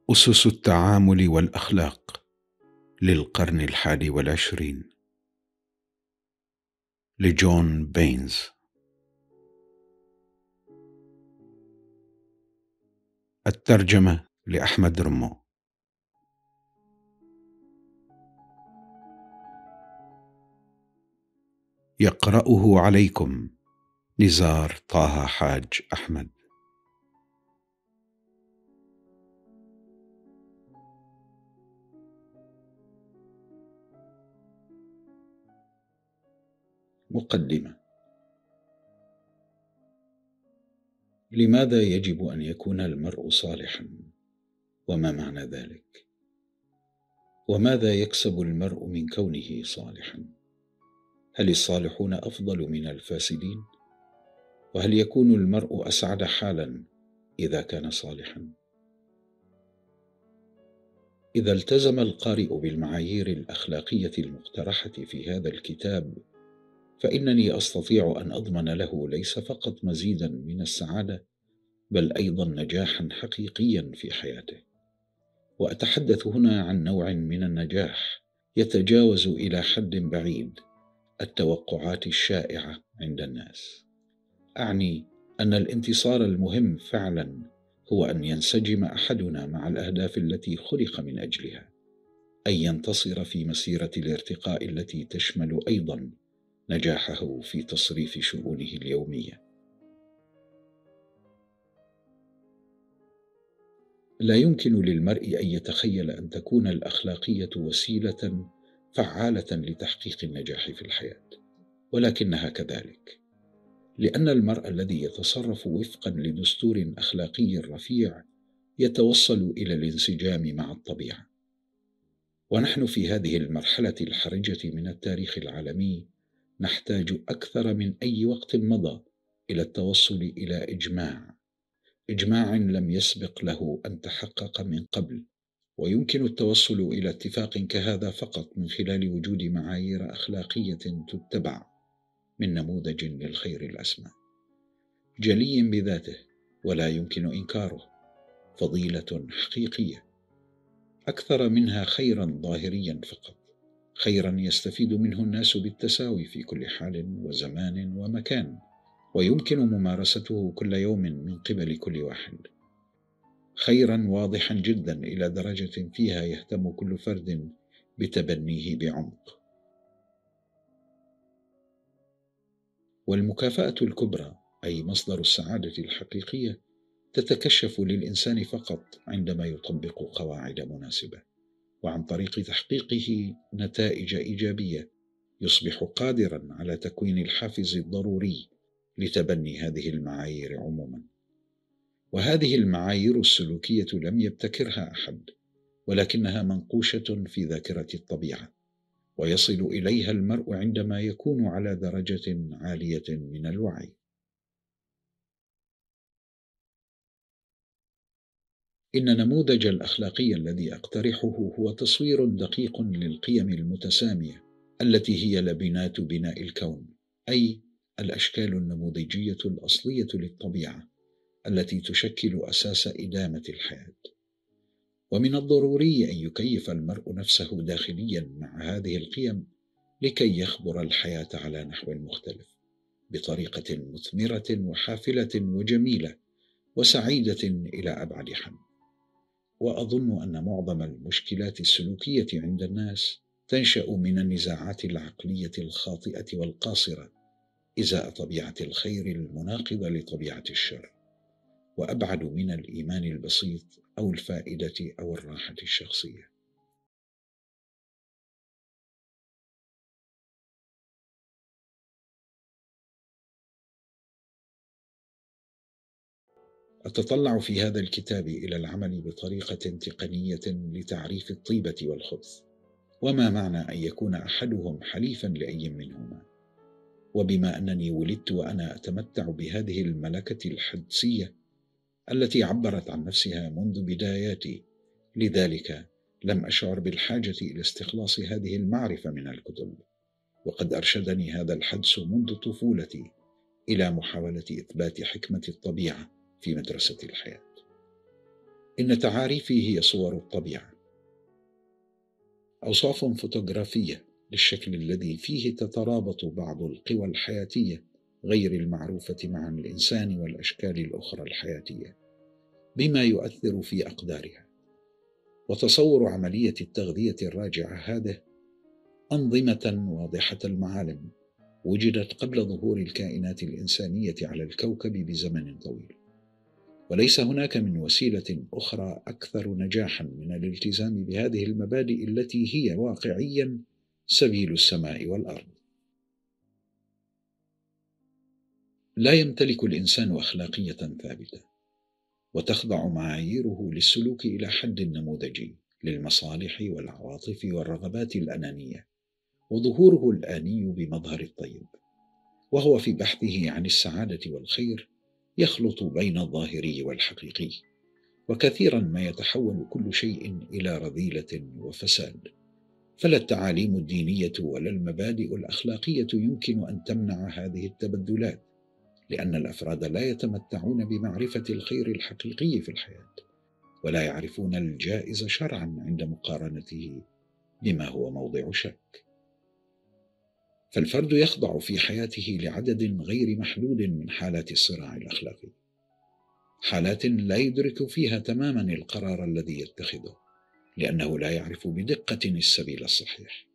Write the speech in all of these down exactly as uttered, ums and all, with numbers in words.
أسس التعامل والأخلاق للقرن الحادي والعشرين لجون بينز. الترجمة لأحمد رمو. يقرأه عليكم نزار طه حاج أحمد. مقدمة. لماذا يجب أن يكون المرء صالحا؟ وما معنى ذلك؟ وماذا يكسب المرء من كونه صالحا؟ هل الصالحون أفضل من الفاسدين؟ وهل يكون المرء أسعد حالا إذا كان صالحا؟ إذا التزم القارئ بالمعايير الأخلاقية المقترحة في هذا الكتاب، فإنني أستطيع أن أضمن له ليس فقط مزيدا من السعادة، بل أيضا نجاحا حقيقيا في حياته. وأتحدث هنا عن نوع من النجاح يتجاوز إلى حد بعيد التوقعات الشائعة عند الناس. أعني أن الانتصار المهم فعلا هو أن ينسجم أحدنا مع الأهداف التي خلق من أجلها، أي ينتصر في مسيرة الارتقاء التي تشمل أيضا نجاحه في تصريف شؤونه اليومية. لا يمكن للمرء أن يتخيل أن تكون الأخلاقية وسيلة فعالة لتحقيق النجاح في الحياة، ولكنها كذلك، لأن المرء الذي يتصرف وفقا لدستور أخلاقي رفيع يتوصل إلى الانسجام مع الطبيعة. ونحن في هذه المرحلة الحرجة من التاريخ العالمي نحتاج أكثر من أي وقت مضى إلى التوصل إلى إجماع إجماع لم يسبق له أن تحقق من قبل. ويمكن التوصل إلى اتفاق كهذا فقط من خلال وجود معايير أخلاقية تتبع من نموذج للخير الأسمى، جلي بذاته ولا يمكن إنكاره، فضيلة حقيقية، أكثر منها خيرا ظاهريا فقط، خيرا يستفيد منه الناس بالتساوي في كل حال وزمان ومكان، ويمكن ممارسته كل يوم من قبل كل واحد، خيرا واضحا جدا إلى درجة فيها يهتم كل فرد بتبنيه بعمق. والمكافأة الكبرى أي مصدر السعادة الحقيقية تتكشف للإنسان فقط عندما يطبق قواعد مناسبة، وعن طريق تحقيقه نتائج إيجابية يصبح قادرا على تكوين الحافز الضروري لتبني هذه المعايير عموما. وهذه المعايير السلوكية لم يبتكرها أحد، ولكنها منقوشة في ذاكرة الطبيعة، ويصل إليها المرء عندما يكون على درجة عالية من الوعي. إن نموذج الأخلاقي الذي أقترحه هو تصوير دقيق للقيم المتسامية التي هي لبنات بناء الكون، أي الأشكال النموذجية الأصلية للطبيعة التي تشكل أساس إدامة الحياة. ومن الضروري أن يكيف المرء نفسه داخليا مع هذه القيم لكي يخبر الحياة على نحو مختلف، بطريقة مثمرة وحافلة وجميلة وسعيدة إلى أبعد حد. وأظن أن معظم المشكلات السلوكية عند الناس تنشأ من النزاعات العقلية الخاطئة والقاصرة إزاء طبيعة الخير المناقضة لطبيعة الشر، وأبعد من الإيمان البسيط أو الفائدة أو الراحة الشخصية. أتطلع في هذا الكتاب إلى العمل بطريقة تقنية لتعريف الطيبة والخبث، وما معنى أن يكون أحدهم حليفا لأي منهما. وبما أنني ولدت وأنا أتمتع بهذه الملكة الحدسية التي عبرت عن نفسها منذ بداياتي، لذلك لم أشعر بالحاجة إلى استخلاص هذه المعرفة من الكتب، وقد أرشدني هذا الحدس منذ طفولتي إلى محاولة إثبات حكمة الطبيعة في مدرسة الحياة. إن تعاريفي هي صور الطبيعة، أوصاف فوتوغرافية للشكل الذي فيه تترابط بعض القوى الحياتية غير المعروفة مع الإنسان والأشكال الأخرى الحياتية بما يؤثر في أقدارها. وتصور عملية التغذية الراجعة هذه أنظمة واضحة المعالم وجدت قبل ظهور الكائنات الإنسانية على الكوكب بزمن طويل، وليس هناك من وسيلة أخرى أكثر نجاحا من الالتزام بهذه المبادئ التي هي واقعيا سبيل السماء والأرض. لا يمتلك الإنسان أخلاقية ثابتة، وتخضع معاييره للسلوك إلى حد نموذجي للمصالح والعواطف والرغبات الأنانية، وظهوره الآني بمظهر الطيب، وهو في بحثه عن السعادة والخير يخلط بين الظاهري والحقيقي، وكثيرا ما يتحول كل شيء إلى رذيلة وفساد. فلا التعاليم الدينية ولا المبادئ الأخلاقية يمكن أن تمنع هذه التبدلات، لأن الأفراد لا يتمتعون بمعرفة الخير الحقيقي في الحياة، ولا يعرفون الجائز شرعا عند مقارنته بما هو موضع شك. فالفرد يخضع في حياته لعدد غير محدود من حالات الصراع الأخلاقي، حالات لا يدرك فيها تماما القرار الذي يتخذه، لأنه لا يعرف بدقة السبيل الصحيح.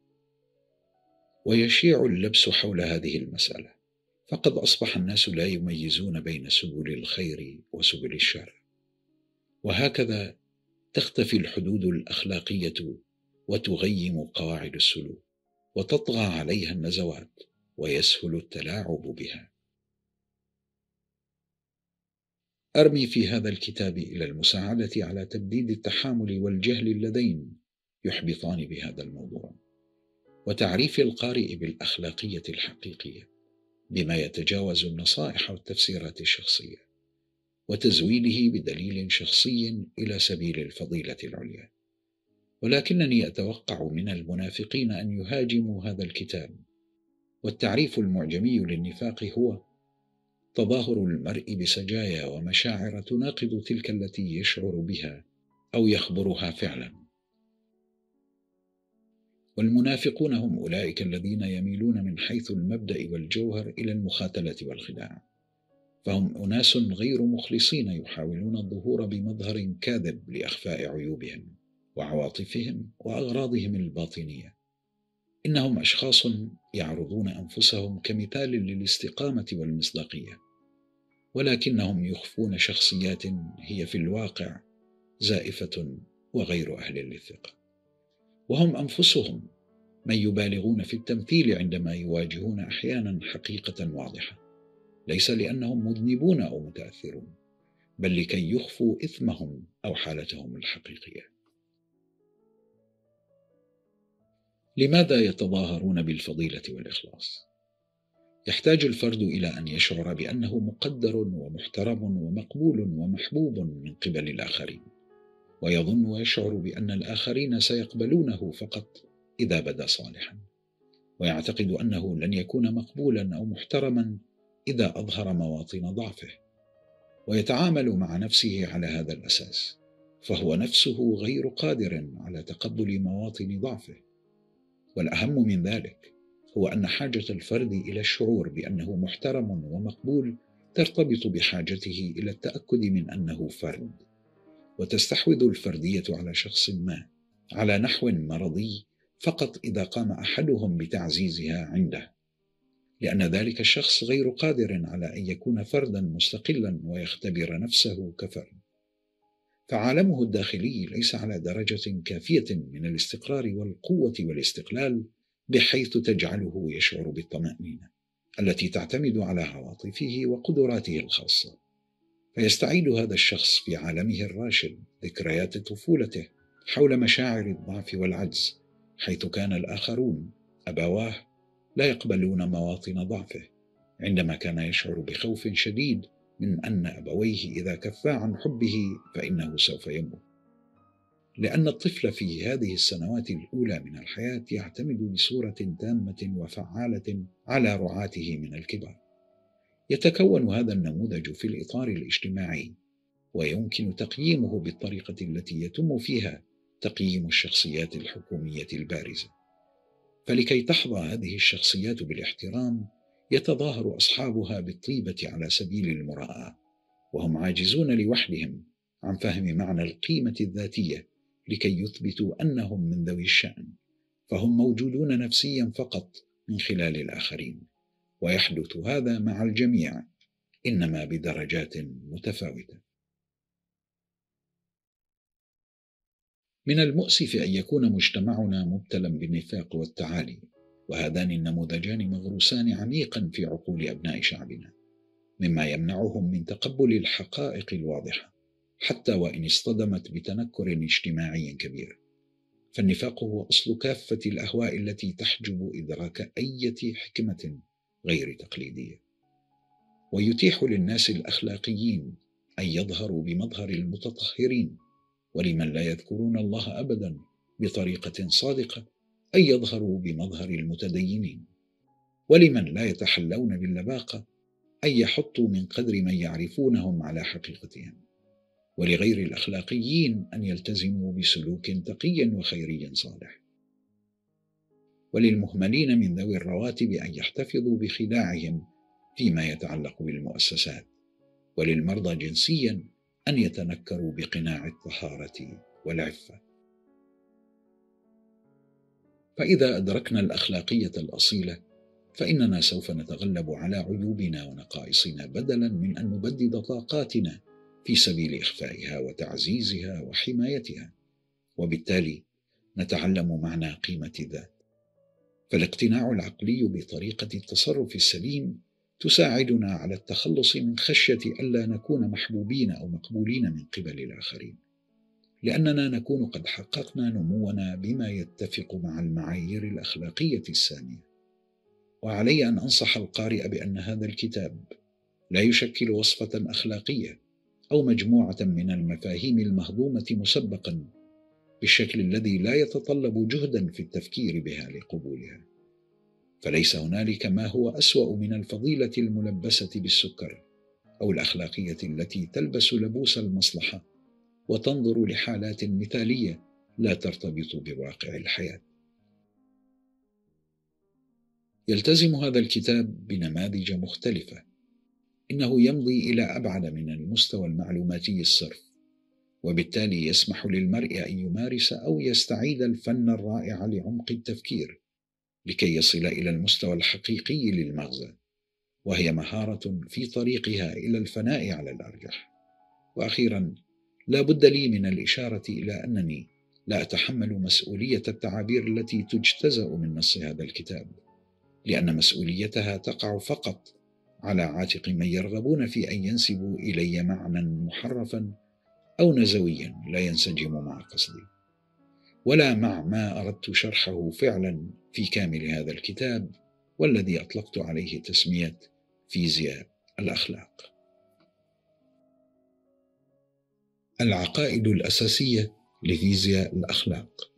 ويشيع اللبس حول هذه المسألة، فقد أصبح الناس لا يميزون بين سبل الخير وسبل الشر، وهكذا تختفي الحدود الأخلاقية وتغيم قواعد السلوك، وتطغى عليها النزوات ويسهل التلاعب بها. أرمي في هذا الكتاب إلى المساعدة على تبديد التحامل والجهل اللذين يحبطان بهذا الموضوع، وتعريف القارئ بالأخلاقية الحقيقية بما يتجاوز النصائح والتفسيرات الشخصية، وتزويده بدليل شخصي إلى سبيل الفضيلة العليا. ولكنني أتوقع من المنافقين أن يهاجموا هذا الكتاب. والتعريف المعجمي للنفاق هو تظاهر المرء بسجايا ومشاعر تناقض تلك التي يشعر بها أو يخبرها فعلا. والمنافقون هم أولئك الذين يميلون من حيث المبدأ والجوهر إلى المخاتلة والخداع، فهم أناس غير مخلصين يحاولون الظهور بمظهر كاذب لإخفاء عيوبهم وعواطفهم وأغراضهم الباطنية. إنهم أشخاص يعرضون أنفسهم كمثال للاستقامة والمصداقية، ولكنهم يخفون شخصيات هي في الواقع زائفة وغير أهل للثقة، وهم أنفسهم من يبالغون في التمثيل عندما يواجهون أحيانا حقيقة واضحة، ليس لأنهم مذنبون أو متأثرون، بل لكي يخفوا إثمهم أو حالتهم الحقيقية. لماذا يتظاهرون بالفضيلة والإخلاص؟ يحتاج الفرد إلى أن يشعر بأنه مقدر ومحترم ومقبول ومحبوب من قبل الآخرين، ويظن ويشعر بأن الآخرين سيقبلونه فقط إذا بدا صالحا، ويعتقد أنه لن يكون مقبولا أو محترما إذا أظهر مواطن ضعفه، ويتعامل مع نفسه على هذا الأساس، فهو نفسه غير قادر على تقبل مواطن ضعفه. والأهم من ذلك هو أن حاجة الفرد إلى الشعور بأنه محترم ومقبول ترتبط بحاجته إلى التأكد من أنه فرد، وتستحوذ الفردية على شخص ما على نحو مرضي فقط إذا قام أحدهم بتعزيزها عنده، لأن ذلك الشخص غير قادر على أن يكون فردا مستقلا ويختبر نفسه كفرد، فعالمه الداخلي ليس على درجة كافية من الاستقرار والقوة والاستقلال بحيث تجعله يشعر بالطمأنينة التي تعتمد على عواطفه وقدراته الخاصة. فيستعيد هذا الشخص في عالمه الراشد ذكريات طفولته حول مشاعر الضعف والعجز، حيث كان الآخرون أبواه لا يقبلون مواطن ضعفه، عندما كان يشعر بخوف شديد من أن أبويه إذا كفا عن حبه فإنه سوف يموت، لأن الطفل في هذه السنوات الأولى من الحياة يعتمد بصورة تامة وفعالة على رعاته من الكبار. يتكون هذا النموذج في الإطار الاجتماعي ويمكن تقييمه بالطريقة التي يتم فيها تقييم الشخصيات الحكومية البارزة. فلكي تحظى هذه الشخصيات بالاحترام يتظاهر أصحابها بالطيبة على سبيل المراءة، وهم عاجزون لوحدهم عن فهم معنى القيمة الذاتية لكي يثبتوا أنهم من ذوي الشأن، فهم موجودون نفسيا فقط من خلال الآخرين، ويحدث هذا مع الجميع إنما بدرجات متفاوتة. من المؤسف أن يكون مجتمعنا مبتلا بالنفاق والتعالي، وهذان النموذجان مغروسان عميقا في عقول أبناء شعبنا، مما يمنعهم من تقبل الحقائق الواضحة حتى وإن اصطدمت بتنكر اجتماعي كبير. فالنفاق هو أصل كافة الأهواء التي تحجب إدراك أي حكمة غير تقليدية، ويتيح للناس الأخلاقيين أن يظهروا بمظهر المتطهرين، ولمن لا يذكرون الله أبدا بطريقة صادقة أن يظهروا بمظهر المتدينين، ولمن لا يتحلون باللباقة أن يحطوا من قدر من يعرفونهم على حقيقتهم، ولغير الأخلاقيين أن يلتزموا بسلوك تقي وخيري صالح، وللمهملين من ذوي الرواتب أن يحتفظوا بخداعهم فيما يتعلق بالمؤسسات، وللمرضى جنسيا أن يتنكروا بقناع الطهارة والعفة. فإذا أدركنا الأخلاقية الأصيلة فإننا سوف نتغلب على عيوبنا ونقائصنا بدلا من أن نبدد طاقاتنا في سبيل إخفائها وتعزيزها وحمايتها، وبالتالي نتعلم معنى قيمة الذات. فالاقتناع العقلي بطريقة التصرف السليم تساعدنا على التخلص من خشية ألا نكون محبوبين أو مقبولين من قبل الآخرين، لأننا نكون قد حققنا نمونا بما يتفق مع المعايير الأخلاقية السامية. وعلي أن أنصح القارئ بأن هذا الكتاب لا يشكل وصفة أخلاقية أو مجموعة من المفاهيم المهضومة مسبقا بالشكل الذي لا يتطلب جهدا في التفكير بها لقبولها، فليس هنالك ما هو أسوأ من الفضيلة الملبسة بالسكر أو الأخلاقية التي تلبس لبوس المصلحة وتنظر لحالات مثالية لا ترتبط بواقع الحياة. يلتزم هذا الكتاب بنماذج مختلفة، إنه يمضي إلى أبعد من المستوى المعلوماتي الصرف، وبالتالي يسمح للمرء أن يمارس أو يستعيد الفن الرائع لعمق التفكير لكي يصل إلى المستوى الحقيقي للمغزى، وهي مهارة في طريقها إلى الفناء على الأرجح. وأخيرا، لا بد لي من الإشارة إلى أنني لا أتحمل مسؤولية التعابير التي تجتزأ من نص هذا الكتاب، لأن مسؤوليتها تقع فقط على عاتق من يرغبون في أن ينسبوا إلي معنى محرفا أو نزويا لا ينسجم مع قصدي، ولا مع ما أردت شرحه فعلا في كامل هذا الكتاب، والذي أطلقت عليه تسمية فيزياء الأخلاق. العقائد الأساسية لفيزياء الأخلاق.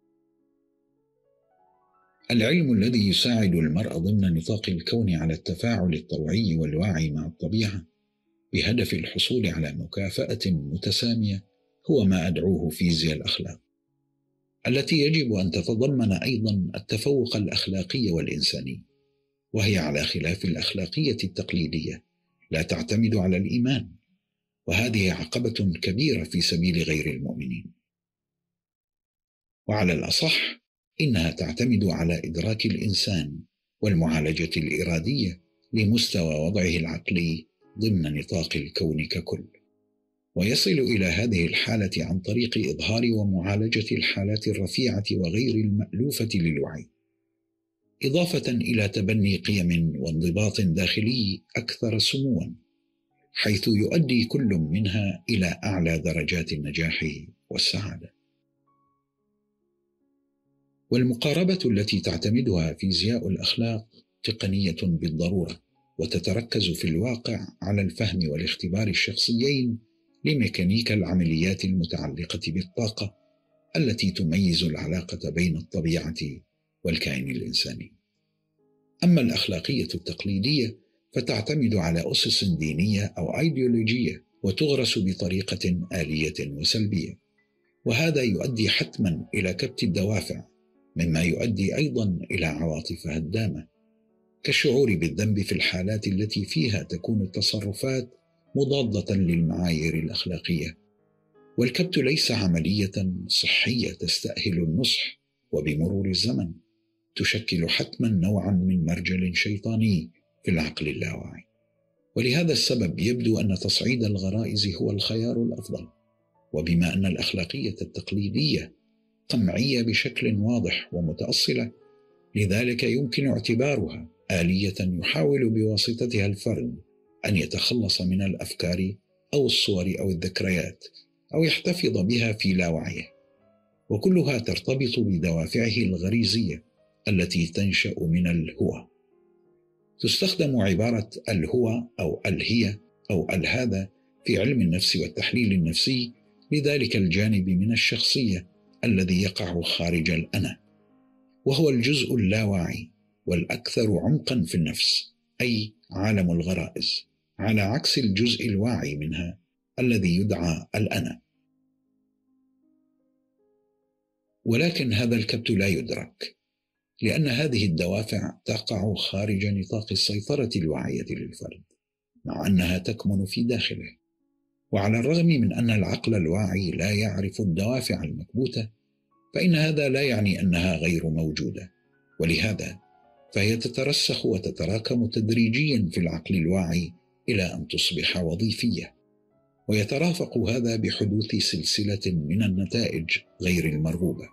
العلم الذي يساعد المرء ضمن نطاق الكون على التفاعل الطوعي والواعي مع الطبيعة بهدف الحصول على مكافأة متسامية هو ما أدعوه فيزياء الأخلاق، التي يجب أن تتضمن أيضا التفوق الأخلاقي والإنساني، وهي على خلاف الأخلاقية التقليدية لا تعتمد على الإيمان، وهذه عقبة كبيرة في سبيل غير المؤمنين. وعلى الأصح إنها تعتمد على إدراك الإنسان والمعالجة الإرادية لمستوى وضعه العقلي ضمن نطاق الكون ككل، ويصل إلى هذه الحالة عن طريق إظهار ومعالجة الحالات الرفيعة وغير المألوفة للوعي، إضافة إلى تبني قيم وانضباط داخلي أكثر سموا، حيث يؤدي كل منها إلى أعلى درجات النجاح والسعادة. والمقاربة التي تعتمدها فيزياء الأخلاق تقنية بالضرورة، وتتركز في الواقع على الفهم والاختبار الشخصيين لميكانيكا العمليات المتعلقة بالطاقة التي تميز العلاقة بين الطبيعة والكائن الإنساني. أما الأخلاقية التقليدية فتعتمد على أسس دينية أو أيديولوجية وتغرس بطريقة آلية وسلبية، وهذا يؤدي حتما إلى كبت الدوافع، مما يؤدي أيضا إلى عواطف هدامة كالشعور بالذنب في الحالات التي فيها تكون التصرفات مضادة للمعايير الأخلاقية. والكبت ليس عملية صحية تستأهل النصح، وبمرور الزمن تشكل حتما نوعا من مرجل شيطاني في العقل اللاواعي. ولهذا السبب يبدو أن تصعيد الغرائز هو الخيار الأفضل، وبما أن الأخلاقية التقليدية قمعية بشكل واضح ومتأصلة، لذلك يمكن اعتبارها آلية يحاول بواسطتها الفرد أن يتخلص من الأفكار أو الصور أو الذكريات، أو يحتفظ بها في لاوعيه، وكلها ترتبط بدوافعه الغريزية التي تنشأ من الهوى. تستخدم عبارة الهوى أو الهي أو الهذا في علم النفس والتحليل النفسي لذلك الجانب من الشخصية الذي يقع خارج الأنا، وهو الجزء اللاواعي والأكثر عمقا في النفس، أي عالم الغرائز، على عكس الجزء الواعي منها الذي يدعى الأنا. ولكن هذا الكبت لا يدرك، لأن هذه الدوافع تقع خارج نطاق السيطرة الواعية للفرد، مع أنها تكمن في داخله. وعلى الرغم من أن العقل الواعي لا يعرف الدوافع المكبوتة، فإن هذا لا يعني أنها غير موجودة، ولهذا فهي تترسخ وتتراكم تدريجيا في العقل الواعي إلى أن تصبح وظيفية، ويترافق هذا بحدوث سلسلة من النتائج غير المرغوبة.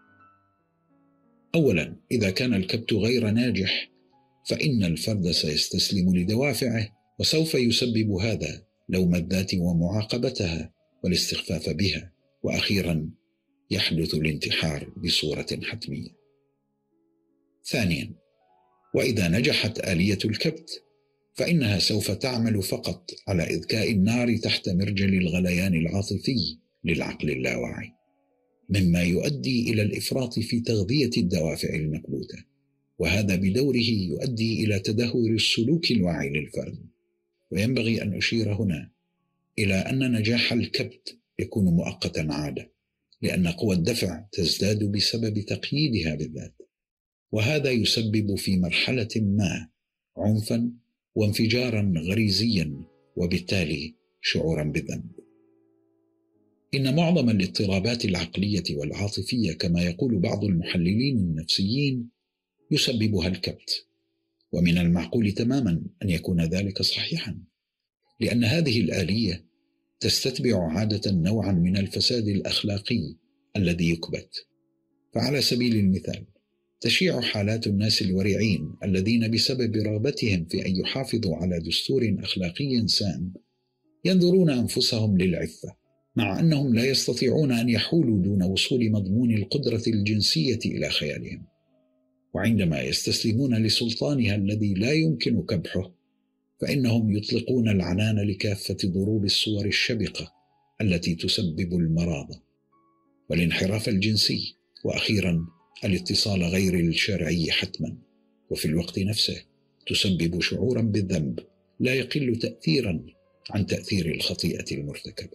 أولا، إذا كان الكبت غير ناجح فإن الفرد سيستسلم لدوافعه، وسوف يسبب هذا لوم الذات ومعاقبتها والاستخفاف بها، وأخيرا يحدث الانتحار بصورة حتمية. ثانيا، وإذا نجحت آلية الكبت فإنها سوف تعمل فقط على إذكاء النار تحت مرجل الغليان العاطفي للعقل اللاواعي، مما يؤدي إلى الإفراط في تغذية الدوافع المكبوتة، وهذا بدوره يؤدي إلى تدهور السلوك الواعي للفرد. وينبغي أن أشير هنا إلى أن نجاح الكبت يكون مؤقتا عادة، لأن قوى الدفع تزداد بسبب تقييدها بالذات، وهذا يسبب في مرحلة ما عنفا وانفجارا غريزيا، وبالتالي شعورا بالذنب. إن معظم الاضطرابات العقلية والعاطفية كما يقول بعض المحللين النفسيين يسببها الكبت، ومن المعقول تماما أن يكون ذلك صحيحا، لأن هذه الآلية تستتبع عادة نوعا من الفساد الأخلاقي الذي يكبت. فعلى سبيل المثال تشيع حالات الناس الورعين الذين بسبب رغبتهم في أن يحافظوا على دستور أخلاقي سام ينظرون أنفسهم للعفة، مع أنهم لا يستطيعون أن يحولوا دون وصول مضمون القدرة الجنسية إلى خيالهم. وعندما يستسلمون لسلطانها الذي لا يمكن كبحه، فإنهم يطلقون العنان لكافة ضروب الصور الشبقة التي تسبب المراض والانحراف الجنسي، وأخيرا الاتصال غير الشرعي حتما، وفي الوقت نفسه تسبب شعورا بالذنب لا يقل تأثيرا عن تأثير الخطيئة المرتكبة.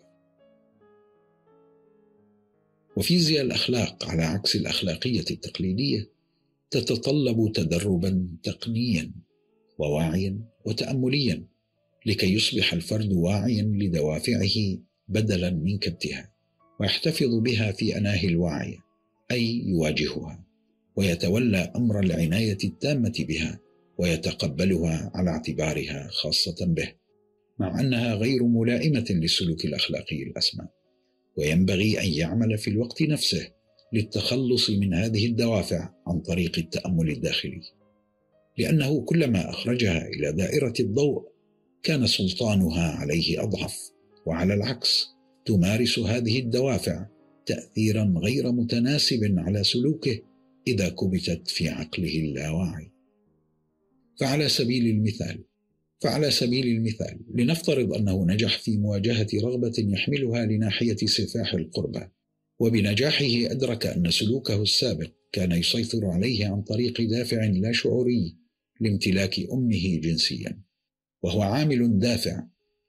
وفيزياء الأخلاق على عكس الأخلاقية التقليدية تتطلب تدربا تقنيا وواعيا وتأمليا لكي يصبح الفرد واعيا لدوافعه بدلا من كبتها، ويحتفظ بها في أناه الواعية، أي يواجهها ويتولى أمر العناية التامة بها ويتقبلها على اعتبارها خاصة به، مع أنها غير ملائمة للسلوك الأخلاقي الأسمى. وينبغي أن يعمل في الوقت نفسه للتخلص من هذه الدوافع عن طريق التأمل الداخلي، لأنه كلما أخرجها إلى دائرة الضوء كان سلطانها عليه أضعف، وعلى العكس تمارس هذه الدوافع تأثيرا غير متناسب على سلوكه إذا كبتت في عقله اللاواعي. فعلى سبيل المثال فعلى سبيل المثال لنفترض أنه نجح في مواجهة رغبة يحملها لناحية سفاح القربى، وبنجاحه أدرك أن سلوكه السابق كان يسيطر عليه عن طريق دافع لا شعوري لامتلاك أمه جنسيا، وهو عامل دافع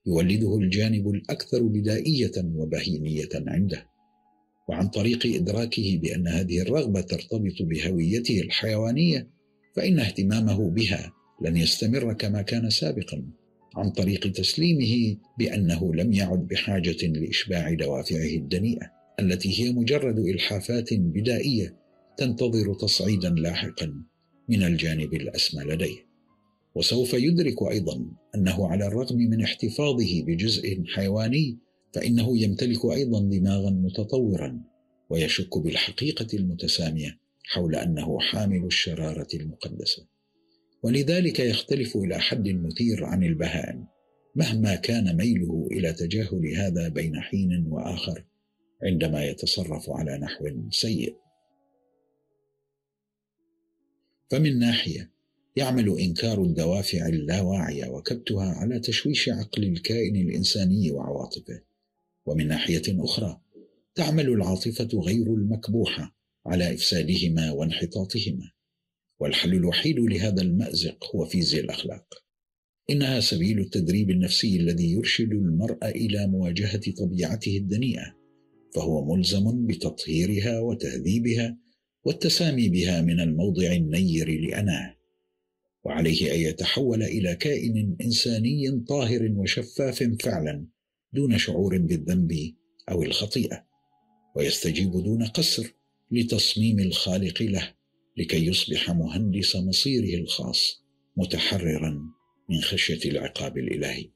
يولده الجانب الأكثر بدائية وبهيمية عنده، وعن طريق إدراكه بأن هذه الرغبة ترتبط بهويته الحيوانية فإن اهتمامه بها لن يستمر كما كان سابقا، عن طريق تسليمه بأنه لم يعد بحاجة لإشباع دوافعه الدنيئة التي هي مجرد إلحافات بدائية تنتظر تصعيدا لاحقا من الجانب الأسمى لديه. وسوف يدرك أيضا أنه على الرغم من احتفاظه بجزء حيواني فإنه يمتلك أيضا دماغا متطورا، ويشك بالحقيقة المتسامية حول أنه حامل الشرارة المقدسة، ولذلك يختلف إلى حد مثير عن البهائم مهما كان ميله إلى تجاهل هذا بين حين وآخر عندما يتصرف على نحو سيء. فمن ناحية يعمل إنكار الدوافع اللاواعية وكبتها على تشويش عقل الكائن الإنساني وعواطفه، ومن ناحية أخرى تعمل العاطفة غير المكبوحة على إفسادهما وانحطاطهما. والحل الوحيد لهذا المأزق هو فيزياء الأخلاق. إنها سبيل التدريب النفسي الذي يرشد المرء إلى مواجهة طبيعته الدنيئة، فهو ملزم بتطهيرها وتهذيبها والتسامي بها من الموضع النير لأناه، وعليه أن يتحول إلى كائن إنساني طاهر وشفاف فعلا دون شعور بالذنب أو الخطيئة، ويستجيب دون قصر لتصميم الخالق له لكي يصبح مهندس مصيره الخاص متحررا من خشية العقاب الإلهي.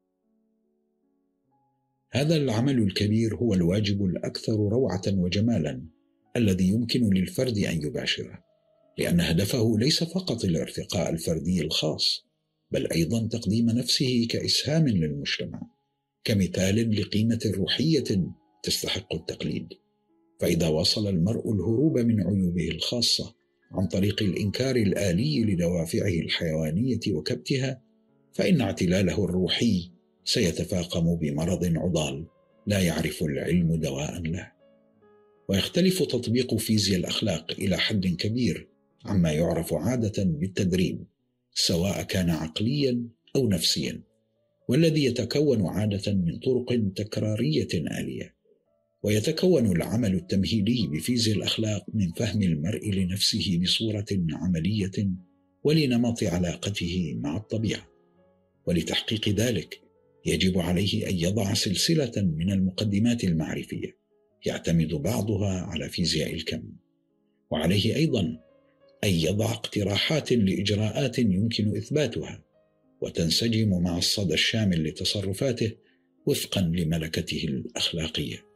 هذا العمل الكبير هو الواجب الأكثر روعة وجمالا الذي يمكن للفرد أن يباشره، لأن هدفه ليس فقط الارتقاء الفردي الخاص، بل أيضا تقديم نفسه كإسهام للمجتمع، كمثال لقيمة روحية تستحق التقليد. فإذا وصل المرء الهروب من عيوبه الخاصة عن طريق الإنكار الآلي لدوافعه الحيوانية وكبتها، فإن اعتلاله الروحي سيتفاقم بمرض عضال لا يعرف العلم دواء له. ويختلف تطبيق فيزياء الأخلاق إلى حد كبير عما يعرف عادة بالتدريب، سواء كان عقليا أو نفسيا، والذي يتكون عادة من طرق تكرارية آلية. ويتكون العمل التمهيدي بفيزياء الأخلاق من فهم المرء لنفسه بصورة عملية ولنمط علاقته مع الطبيعة، ولتحقيق ذلك يجب عليه أن يضع سلسلة من المقدمات المعرفية يعتمد بعضها على فيزياء الكم، وعليه أيضا أن يضع اقتراحات لإجراءات يمكن إثباتها وتنسجم مع الصدى الشامل لتصرفاته وفقا لملكته الأخلاقية.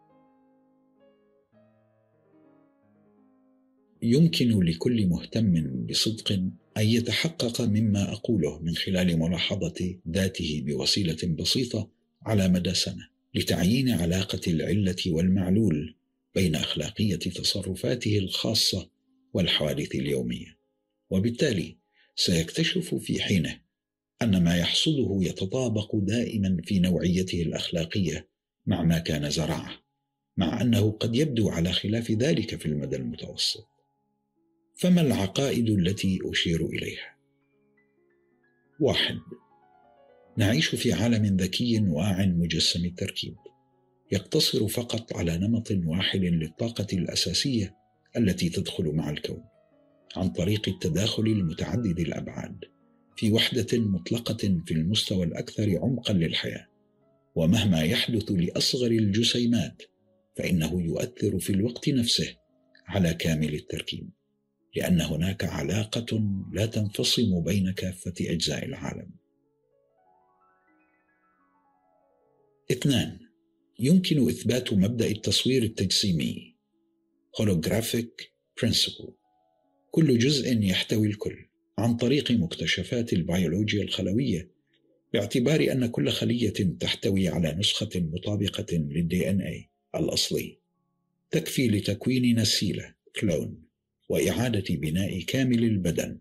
يمكن لكل مهتم بصدق أن يتحقق مما أقوله من خلال ملاحظة ذاته بوسيلة بسيطة على مدى سنة لتعيين علاقة العلة والمعلول بين أخلاقية تصرفاته الخاصة والحوادث اليومية، وبالتالي سيكتشف في حينه أن ما يحصده يتطابق دائما في نوعيته الأخلاقية مع ما كان زرعه، مع أنه قد يبدو على خلاف ذلك في المدى المتوسط. فما العقائد التي أشير إليها؟ واحد، نعيش في عالم ذكي واع مجسم التركيب، يقتصر فقط على نمط واحد للطاقة الأساسية التي تدخل مع الكون عن طريق التداخل المتعدد الأبعاد في وحدة مطلقة في المستوى الأكثر عمقا للحياة. ومهما يحدث لأصغر الجسيمات فإنه يؤثر في الوقت نفسه على كامل التركيب، لأن هناك علاقة لا تنفصم بين كافة أجزاء العالم. اثنان، يمكن إثبات مبدأ التصوير التجسيمي Holographic Principle، كل جزء يحتوي الكل، عن طريق مكتشفات البيولوجيا الخلوية، باعتبار أن كل خلية تحتوي على نسخة مطابقة للدي إن إيه الأصلي تكفي لتكوين نسيلة كلون وإعادة بناء كامل البدن.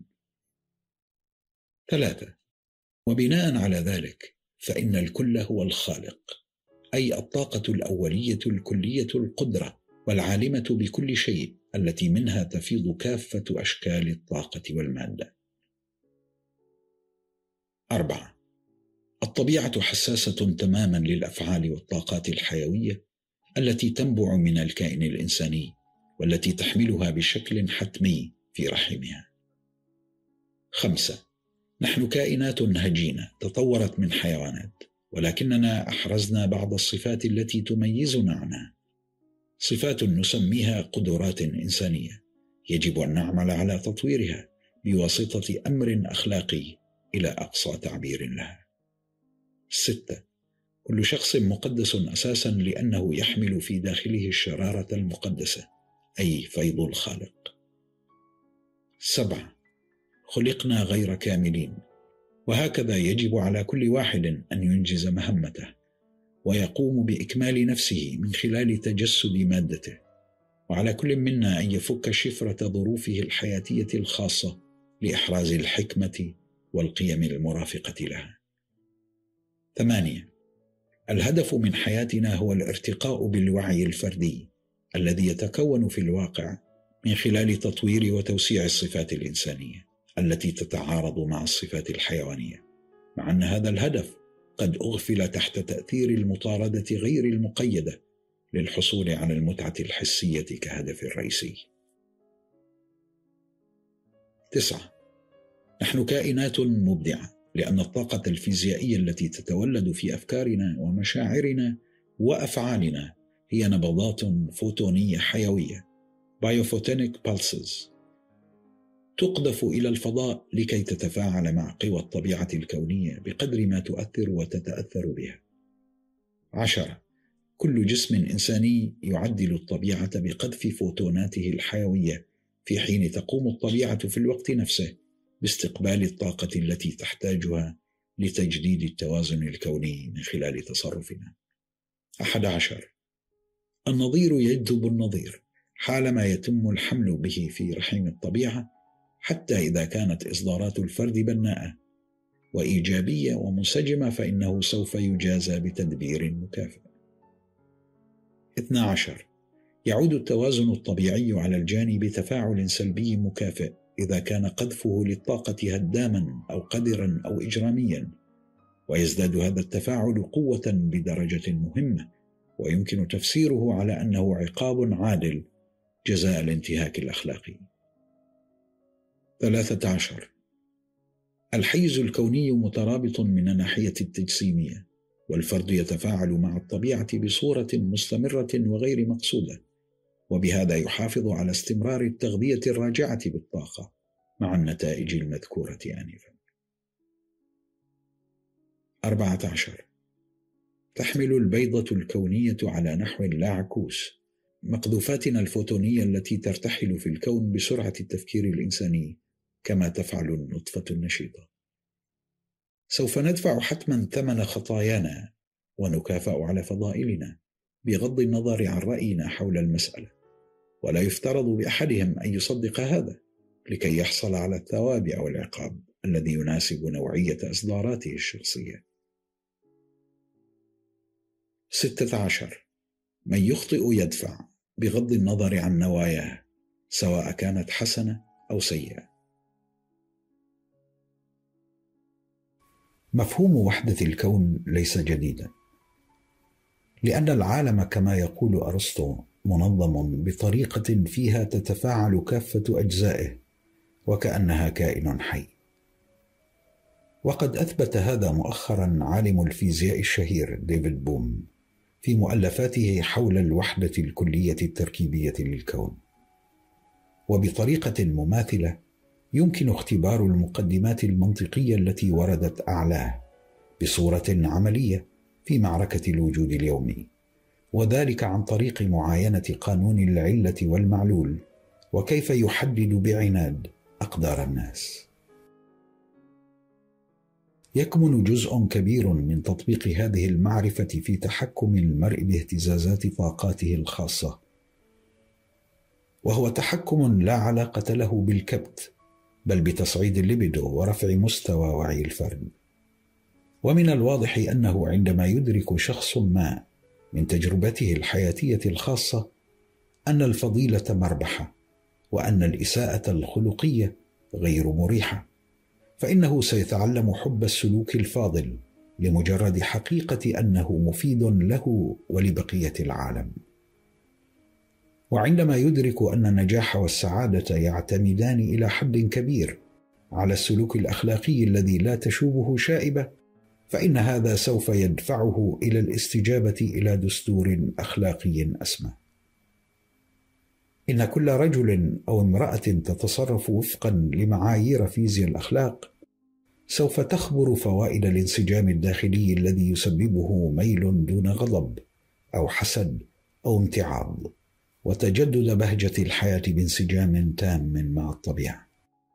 ثلاثة، وبناء على ذلك فإن الكل هو الخالق، أي الطاقة الأولية الكلية القدرة والعالمة بكل شيء التي منها تفيض كافة أشكال الطاقة والمادة. أربعة، الطبيعة حساسة تماما للأفعال والطاقات الحيوية التي تنبع من الكائن الإنساني والتي تحملها بشكل حتمي في رحمها. خمسة، نحن كائنات هجينة تطورت من حيوانات، ولكننا أحرزنا بعض الصفات التي تميزنا عنها، صفات نسميها قدرات إنسانية يجب أن نعمل على تطويرها بواسطة أمر أخلاقي إلى أقصى تعبير لها. ستة، كل شخص مقدس أساسا لأنه يحمل في داخله الشرارة المقدسة، أي فيض الخالق. سبعة، خلقنا غير كاملين، وهكذا يجب على كل واحد أن ينجز مهمته ويقوم بإكمال نفسه من خلال تجسد مادته، وعلى كل منا أن يفك شفرة ظروفه الحياتية الخاصة لإحراز الحكمة والقيم المرافقة لها. ثمانية، الهدف من حياتنا هو الارتقاء بالوعي الفردي الذي يتكون في الواقع من خلال تطوير وتوسيع الصفات الإنسانية التي تتعارض مع الصفات الحيوانية، مع أن هذا الهدف قد أغفل تحت تأثير المطاردة غير المقيدة للحصول على المتعة الحسية كهدف رئيسي. تسعة، نحن كائنات مبدعة لأن الطاقة الفيزيائية التي تتولد في أفكارنا ومشاعرنا وأفعالنا هي نبضات فوتونية حيوية Biophotonic Pulses تقذف إلى الفضاء لكي تتفاعل مع قوى الطبيعة الكونية بقدر ما تؤثر وتتأثر بها. عشرة، كل جسم إنساني يعدل الطبيعة بقذف فوتوناته الحيوية، في حين تقوم الطبيعة في الوقت نفسه باستقبال الطاقة التي تحتاجها لتجديد التوازن الكوني من خلال تصرفنا. أحد عشر، النظير يجذب النظير حالما يتم الحمل به في رحم الطبيعة، حتى إذا كانت إصدارات الفرد بناءة وإيجابية ومنسجمة فإنه سوف يجازى بتدبير مكافئ. اثني عشر، يعود التوازن الطبيعي على الجانب تفاعل سلبي مكافئ إذا كان قذفه للطاقة هداما أو قدرا أو إجراميا، ويزداد هذا التفاعل قوة بدرجة مهمة، ويمكن تفسيره على أنه عقاب عادل جزاء الانتهاك الأخلاقي. ثلاثة عشر، الحيز الكوني مترابط من الناحية التجسيمية، والفرد يتفاعل مع الطبيعة بصورة مستمرة وغير مقصودة، وبهذا يحافظ على استمرار التغذية الراجعة بالطاقة مع النتائج المذكورة آنفا. أربعة عشر، تحمل البيضة الكونية على نحو لا عكوس مقذوفاتنا الفوتونية التي ترتحل في الكون بسرعة التفكير الإنساني كما تفعل النطفة النشيطة. سوف ندفع حتما ثمن خطايانا ونكافأ على فضائلنا بغض النظر عن رأينا حول المسألة، ولا يفترض بأحدهم أن يصدق هذا لكي يحصل على الثواب أو العقاب الذي يناسب نوعية إصداراته الشخصية. ستة عشر، من يخطئ يدفع بغض النظر عن نواياه سواء كانت حسنة أو سيئة. مفهوم وحدة الكون ليس جديدا، لأن العالم كما يقول أرسطو منظم بطريقة فيها تتفاعل كافة أجزائه وكأنها كائن حي. وقد أثبت هذا مؤخرا عالم الفيزياء الشهير ديفيد بوم في مؤلفاته حول الوحدة الكلية التركيبية للكون. وبطريقة مماثلة يمكن اختبار المقدمات المنطقية التي وردت أعلاه بصورة عملية في معركة الوجود اليومي، وذلك عن طريق معاينة قانون العلة والمعلول وكيف يحدد بعناد أقدار الناس. يكمن جزء كبير من تطبيق هذه المعرفة في تحكم المرء باهتزازات طاقاته الخاصة، وهو تحكم لا علاقة له بالكبت بل بتصعيد الليبيدو ورفع مستوى وعي الفرد. ومن الواضح أنه عندما يدرك شخص ما من تجربته الحياتية الخاصة أن الفضيلة مربحة وأن الإساءة الخلقية غير مريحة، فإنه سيتعلم حب السلوك الفاضل لمجرد حقيقة أنه مفيد له ولبقية العالم. وعندما يدرك أن النجاح والسعادة يعتمدان إلى حد كبير على السلوك الأخلاقي الذي لا تشوبه شائبة، فإن هذا سوف يدفعه إلى الاستجابة إلى دستور أخلاقي أسمى. إن كل رجل أو امرأة تتصرف وفقا لمعايير فيزياء الأخلاق سوف تخبر فوائد الانسجام الداخلي الذي يسببه ميل دون غضب أو حسد أو امتعاض، وتجدد بهجة الحياة بانسجام تام مع الطبيعة.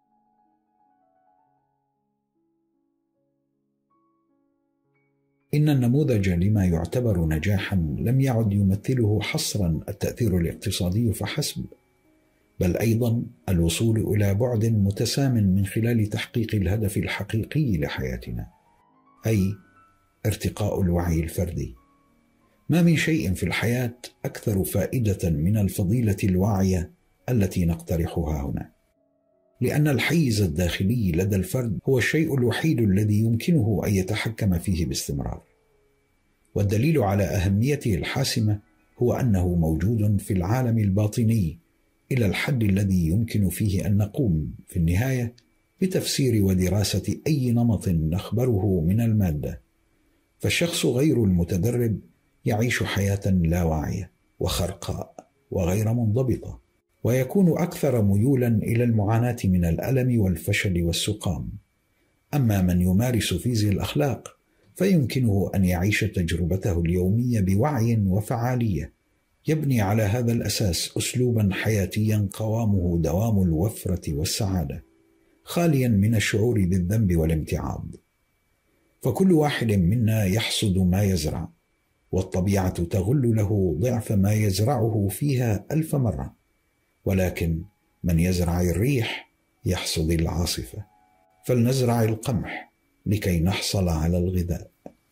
إن النموذج لما يعتبر نجاحا لم يعد يمثله حصرا التأثير الاقتصادي فحسب، بل أيضا الوصول إلى بعد متسام من خلال تحقيق الهدف الحقيقي لحياتنا، أي ارتقاء الوعي الفردي. ما من شيء في الحياة أكثر فائدة من الفضيلة الواعية التي نقترحها هنا، لأن الحيز الداخلي لدى الفرد هو الشيء الوحيد الذي يمكنه أن يتحكم فيه باستمرار. والدليل على أهميته الحاسمة هو أنه موجود في العالم الباطني إلى الحد الذي يمكن فيه أن نقوم في النهاية بتفسير ودراسة أي نمط نخبره من المادة. فالشخص غير المتدرب يعيش حياة لا واعية وخرقاء وغير منضبطة، ويكون أكثر ميولا إلى المعاناة من الألم والفشل والسقام. أما من يمارس فيزياء الأخلاق فيمكنه أن يعيش تجربته اليومية بوعي وفعالية، يبني على هذا الأساس أسلوبا حياتيا قوامه دوام الوفرة والسعادة، خاليا من الشعور بالذنب والامتعاض. فكل واحد منا يحصد ما يزرع، والطبيعة تغل له ضعف ما يزرعه فيها ألف مرة، ولكن من يزرع الريح يحصد العاصفة. فلنزرع القمح لكي نحصل على الغذاء.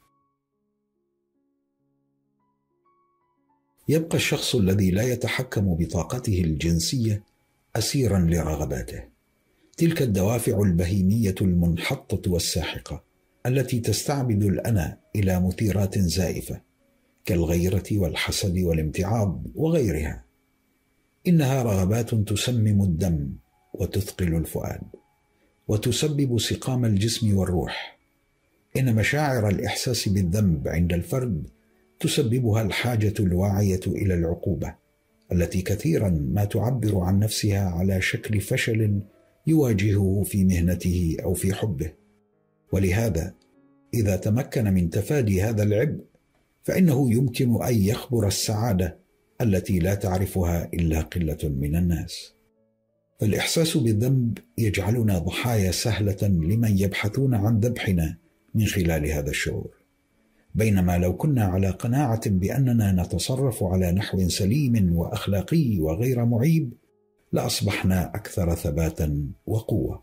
يبقى الشخص الذي لا يتحكم بطاقته الجنسية أسيرا لرغباته، تلك الدوافع البهيمية المنحطة والساحقة التي تستعبد الأنا إلى مثيرات زائفة كالغيرة والحسد والامتعاض وغيرها. إنها رغبات تسمم الدم وتثقل الفؤاد وتسبب سقام الجسم والروح. إن مشاعر الإحساس بالذنب عند الفرد تسببها الحاجة الواعية إلى العقوبة، التي كثيرا ما تعبر عن نفسها على شكل فشل يواجهه في مهنته أو في حبه. ولهذا إذا تمكن من تفادي هذا العبء فإنه يمكن أن يخبر السعادة التي لا تعرفها إلا قلة من الناس. فالإحساس بالذنب يجعلنا ضحايا سهلة لمن يبحثون عن ذبحنا من خلال هذا الشعور، بينما لو كنا على قناعة بأننا نتصرف على نحو سليم وأخلاقي وغير معيب لأصبحنا أكثر ثباتا وقوة.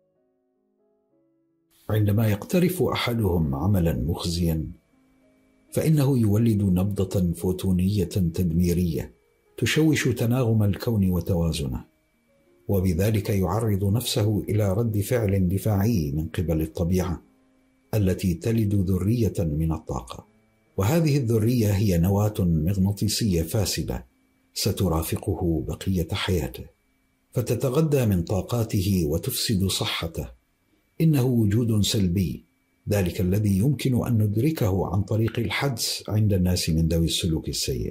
عندما يقترف أحدهم عملا مخزيا فإنه يولد نبضة فوتونية تدميرية تشوش تناغم الكون وتوازنه، وبذلك يعرض نفسه إلى رد فعل دفاعي من قبل الطبيعة التي تلد ذرية من الطاقة. وهذه الذرية هي نواة مغناطيسية فاسدة سترافقه بقية حياته، فتتغذى من طاقاته وتفسد صحته. إنه وجود سلبي، ذلك الذي يمكن أن ندركه عن طريق الحدس عند الناس من ذوي السلوك السيء.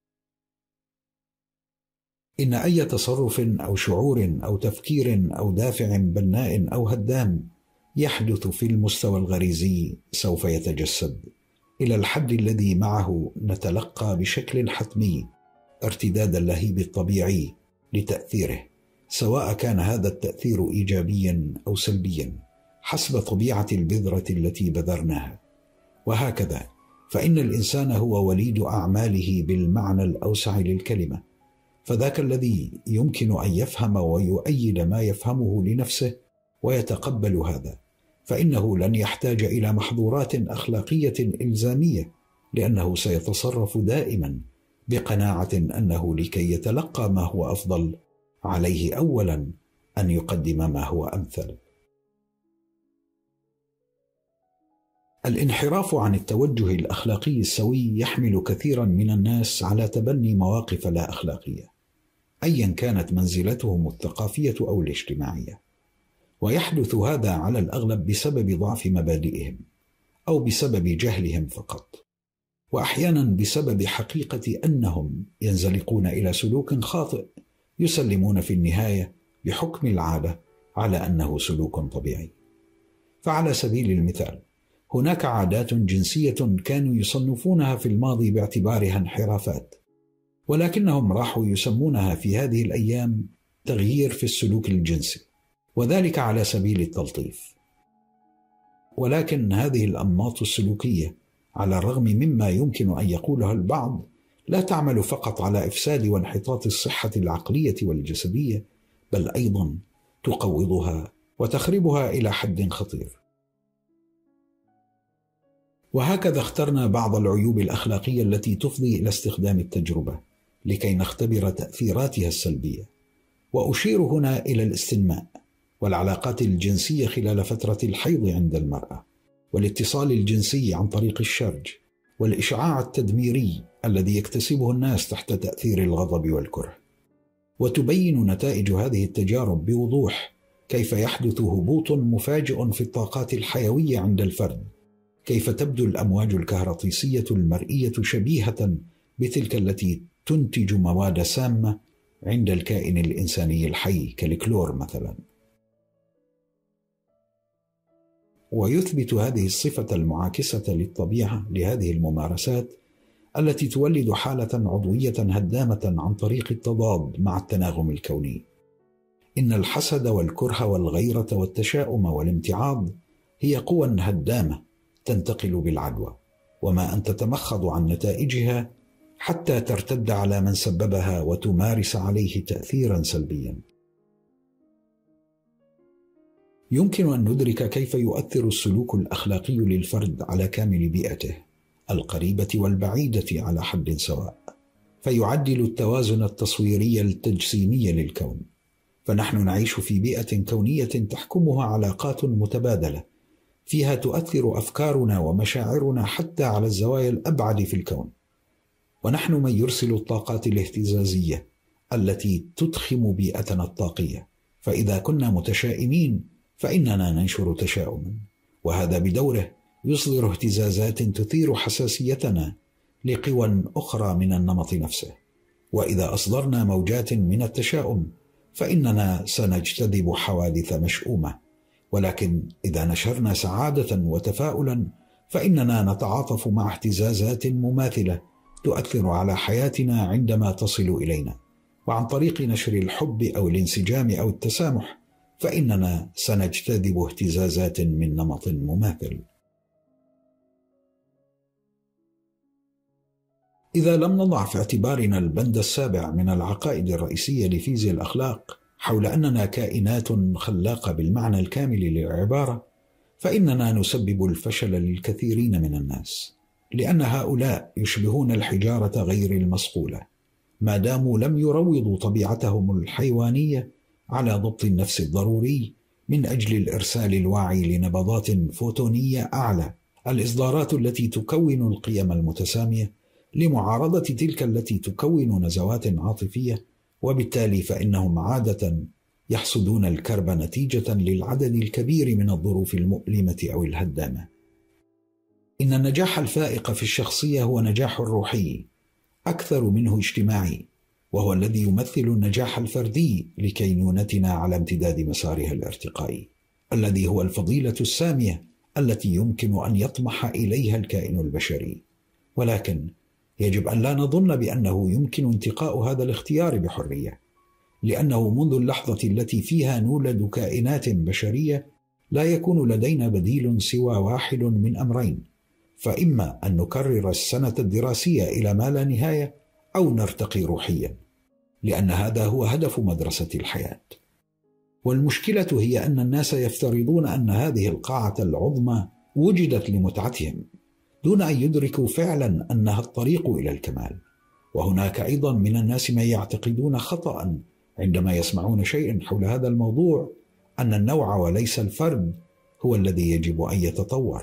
إن أي تصرف أو شعور أو تفكير أو دافع بناء أو هدام يحدث في المستوى الغريزي سوف يتجسد إلى الحد الذي معه نتلقى بشكل حتمي ارتداد اللهيب الطبيعي لتأثيره، سواء كان هذا التأثير إيجابيا أو سلبيا حسب طبيعة البذرة التي بذرناها. وهكذا فإن الإنسان هو وليد أعماله بالمعنى الأوسع للكلمة، فذاك الذي يمكن أن يفهم ويؤيد ما يفهمه لنفسه ويتقبل هذا، فإنه لن يحتاج إلى محظورات أخلاقية إلزامية، لأنه سيتصرف دائما بقناعة أنه لكي يتلقى ما هو أفضل عليه أولا أن يقدم ما هو أمثل. الانحراف عن التوجه الأخلاقي السوي يحمل كثيرا من الناس على تبني مواقف لا أخلاقية، أيا كانت منزلتهم الثقافية أو الاجتماعية، ويحدث هذا على الأغلب بسبب ضعف مبادئهم أو بسبب جهلهم فقط، وأحيانا بسبب حقيقة أنهم ينزلقون إلى سلوك خاطئ يسلمون في النهاية بحكم العادة على أنه سلوك طبيعي. فعلى سبيل المثال، هناك عادات جنسية كانوا يصنفونها في الماضي باعتبارها انحرافات، ولكنهم راحوا يسمونها في هذه الأيام تغيير في السلوك الجنسي، وذلك على سبيل التلطيف. ولكن هذه الأنماط السلوكية على الرغم مما يمكن أن يقوله البعض لا تعمل فقط على إفساد وانحطاط الصحة العقلية والجسدية، بل أيضا تقوضها وتخربها إلى حد خطير. وهكذا اخترنا بعض العيوب الأخلاقية التي تفضي إلى استخدام التجربة لكي نختبر تأثيراتها السلبية. وأشير هنا إلى الاستنماء والعلاقات الجنسية خلال فترة الحيض عند المرأة، والاتصال الجنسي عن طريق الشرج، والإشعاع التدميري الذي يكتسبه الناس تحت تأثير الغضب والكره. وتبين نتائج هذه التجارب بوضوح كيف يحدث هبوط مفاجئ في الطاقات الحيوية عند الفرد، كيف تبدو الأمواج الكهرطيسية المرئية شبيهة بتلك التي تنتج مواد سامة عند الكائن الإنساني الحي كالكلور مثلا. ويثبت هذه الصفة المعاكسة للطبيعة لهذه الممارسات التي تولد حالة عضوية هدامة عن طريق التضاد مع التناغم الكوني. إن الحسد والكره والغيرة والتشاؤم والامتعاض هي قوى هدامة تنتقل بالعدوى، وما أن تتمخض عن نتائجها حتى ترتد على من سببها وتمارس عليه تأثيرا سلبيا. يمكن أن ندرك كيف يؤثر السلوك الأخلاقي للفرد على كامل بيئته القريبة والبعيدة على حد سواء، فيعدل التوازن التصويري التجسيمي للكون. فنحن نعيش في بيئة كونية تحكمها علاقات متبادلة، فيها تؤثر أفكارنا ومشاعرنا حتى على الزوايا الأبعد في الكون. ونحن من يرسل الطاقات الاهتزازية التي تضخم بيئتنا الطاقية، فإذا كنا متشائمين فإننا ننشر تشاؤما، وهذا بدوره يصدر اهتزازات تثير حساسيتنا لقوى أخرى من النمط نفسه. وإذا أصدرنا موجات من التشاؤم فإننا سنجتذب حوادث مشؤومة، ولكن إذا نشرنا سعادة وتفاؤلا فإننا نتعاطف مع اهتزازات مماثلة تؤثر على حياتنا عندما تصل إلينا. وعن طريق نشر الحب أو الانسجام أو التسامح فإننا سنجتذب اهتزازات من نمط مماثل. إذا لم نضع في اعتبارنا البند السابع من العقائد الرئيسية لفيزياء الأخلاق حول أننا كائنات خلاقة بالمعنى الكامل للعبارة، فإننا نسبب الفشل للكثيرين من الناس، لأن هؤلاء يشبهون الحجارة غير المصقولة ما داموا لم يروضوا طبيعتهم الحيوانية على ضبط النفس الضروري من أجل الإرسال الواعي لنبضات فوتونية أعلى، الإصدارات التي تكون القيم المتسامية لمعارضة تلك التي تكون نزوات عاطفية. وبالتالي فإنهم عادة يحصدون الكرب نتيجة للعدد الكبير من الظروف المؤلمة أو الهدامة. إن النجاح الفائق في الشخصية هو نجاح روحي أكثر منه اجتماعي، وهو الذي يمثل النجاح الفردي لكينونتنا على امتداد مسارها الارتقائي، الذي هو الفضيلة السامية التي يمكن أن يطمح إليها الكائن البشري. ولكن يجب أن لا نظن بأنه يمكن انتقاء هذا الاختيار بحرية، لأنه منذ اللحظة التي فيها نولد كائنات بشرية لا يكون لدينا بديل سوى واحد من أمرين: فإما أن نكرر السنة الدراسية إلى ما لا نهاية، أو نرتقي روحيا، لأن هذا هو هدف مدرسة الحياة. والمشكلة هي أن الناس يفترضون أن هذه القاعة العظمى وجدت لمتعتهم دون أن يدركوا فعلا أنها الطريق إلى الكمال. وهناك أيضا من الناس من يعتقدون خطأ عندما يسمعون شيئا حول هذا الموضوع، أن النوع وليس الفرد هو الذي يجب أن يتطور،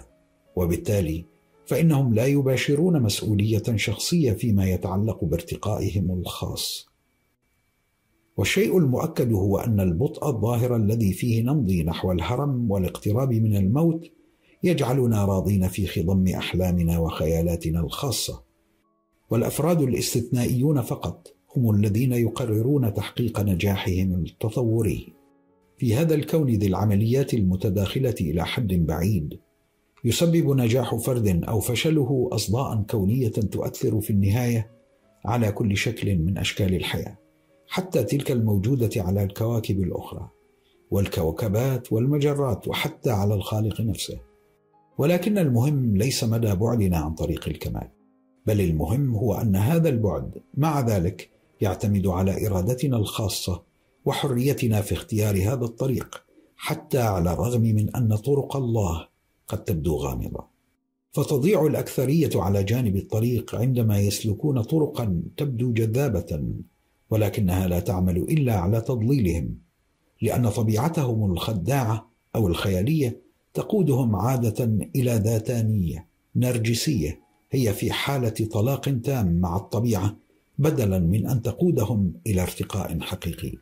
وبالتالي فإنهم لا يباشرون مسؤولية شخصية فيما يتعلق بارتقائهم الخاص. والشيء المؤكد هو أن البطء الظاهر الذي فيه نمضي نحو الهرم والاقتراب من الموت يجعلنا راضين في خضم أحلامنا وخيالاتنا الخاصة، والأفراد الاستثنائيون فقط هم الذين يقررون تحقيق نجاحهم التطوري. في هذا الكون ذي العمليات المتداخلة إلى حد بعيد، يسبب نجاح فرد أو فشله أصداء كونية تؤثر في النهاية على كل شكل من أشكال الحياة، حتى تلك الموجودة على الكواكب الأخرى والكوكبات والمجرات، وحتى على الخالق نفسه. ولكن المهم ليس مدى بعدنا عن طريق الكمال، بل المهم هو أن هذا البعد مع ذلك يعتمد على إرادتنا الخاصة وحريتنا في اختيار هذا الطريق، حتى على الرغم من أن طرق الله قد تبدو غامضة. فتضيع الأكثرية على جانب الطريق عندما يسلكون طرقا تبدو جذابة، ولكنها لا تعمل إلا على تضليلهم، لأن طبيعتهم الخداعة أو الخيالية تقودهم عادة إلى ذاتانية نرجسية هي في حالة طلاق تام مع الطبيعة، بدلا من أن تقودهم إلى ارتقاء حقيقي.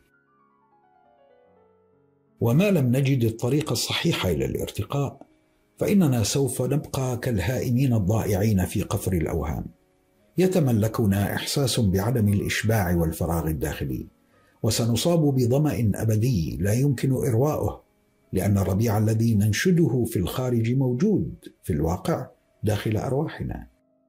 وما لم نجد الطريق الصحيح إلى الارتقاء، فإننا سوف نبقى كالهائمين الضائعين في قفر الأوهام، يتملكنا إحساس بعدم الإشباع والفراغ الداخلي، وسنصاب بظمأ أبدي لا يمكن إرواؤه، لأن الربيع الذي ننشده في الخارج موجود في الواقع داخل أرواحنا.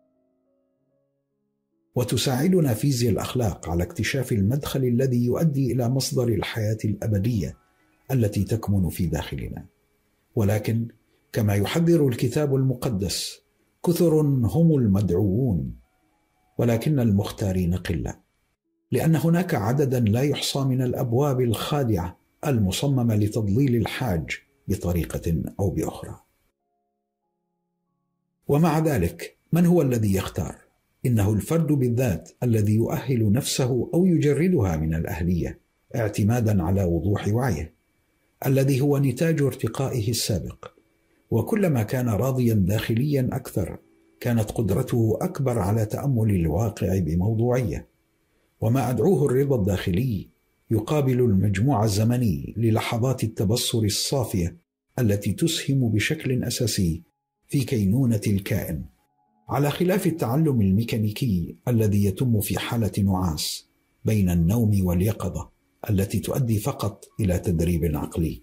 وتساعدنا فيزياء الأخلاق على اكتشاف المدخل الذي يؤدي إلى مصدر الحياة الأبدية التي تكمن في داخلنا. ولكن كما يحذر الكتاب المقدس، كثر هم المدعوون ولكن المختارين قلة، لأن هناك عددا لا يحصى من الأبواب الخادعة المصممة لتضليل الحاج بطريقة أو بأخرى. ومع ذلك من هو الذي يختار؟ إنه الفرد بالذات الذي يؤهل نفسه أو يجردها من الأهلية اعتمادا على وضوح وعيه، الذي هو نتاج ارتقائه السابق. وكلما كان راضيا داخليا أكثر، كانت قدرته أكبر على تأمل الواقع بموضوعية. وما أدعوه الرضا الداخلي يقابل المجموع الزمني للحظات التبصر الصافية التي تسهم بشكل أساسي في كينونة الكائن، على خلاف التعلم الميكانيكي الذي يتم في حالة نعاس بين النوم واليقظة التي تؤدي فقط إلى تدريب عقلي.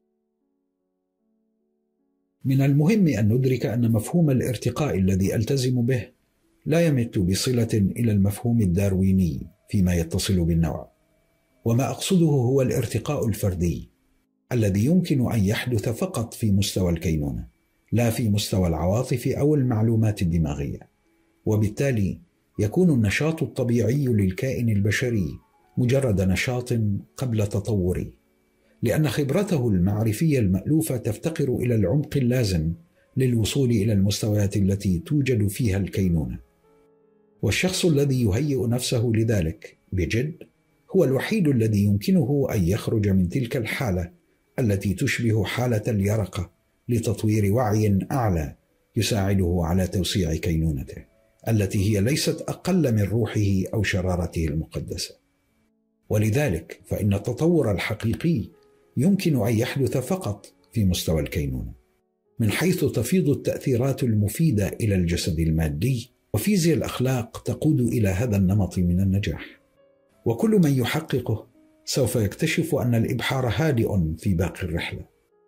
من المهم أن ندرك أن مفهوم الارتقاء الذي ألتزم به لا يمت بصلة إلى المفهوم الدارويني فيما يتصل بالنوع، وما أقصده هو الارتقاء الفردي الذي يمكن أن يحدث فقط في مستوى الكينونة، لا في مستوى العواطف أو المعلومات الدماغية. وبالتالي يكون النشاط الطبيعي للكائن البشري مجرد نشاط قبل تطوري، لأن خبرته المعرفية المألوفة تفتقر إلى العمق اللازم للوصول إلى المستويات التي توجد فيها الكينونة. والشخص الذي يهيئ نفسه لذلك بجد هو الوحيد الذي يمكنه أن يخرج من تلك الحالة التي تشبه حالة اليرقة لتطوير وعي أعلى يساعده على توسيع كينونته، التي هي ليست أقل من روحه أو شرارته المقدسة. ولذلك فإن التطور الحقيقي يمكن أن يحدث فقط في مستوى الكينونة، من حيث تفيض التأثيرات المفيدة إلى الجسد المادي. وفيزياء الأخلاق تقود إلى هذا النمط من النجاح، وكل من يحققه سوف يكتشف أن الإبحار هادئ في باقي الرحلة.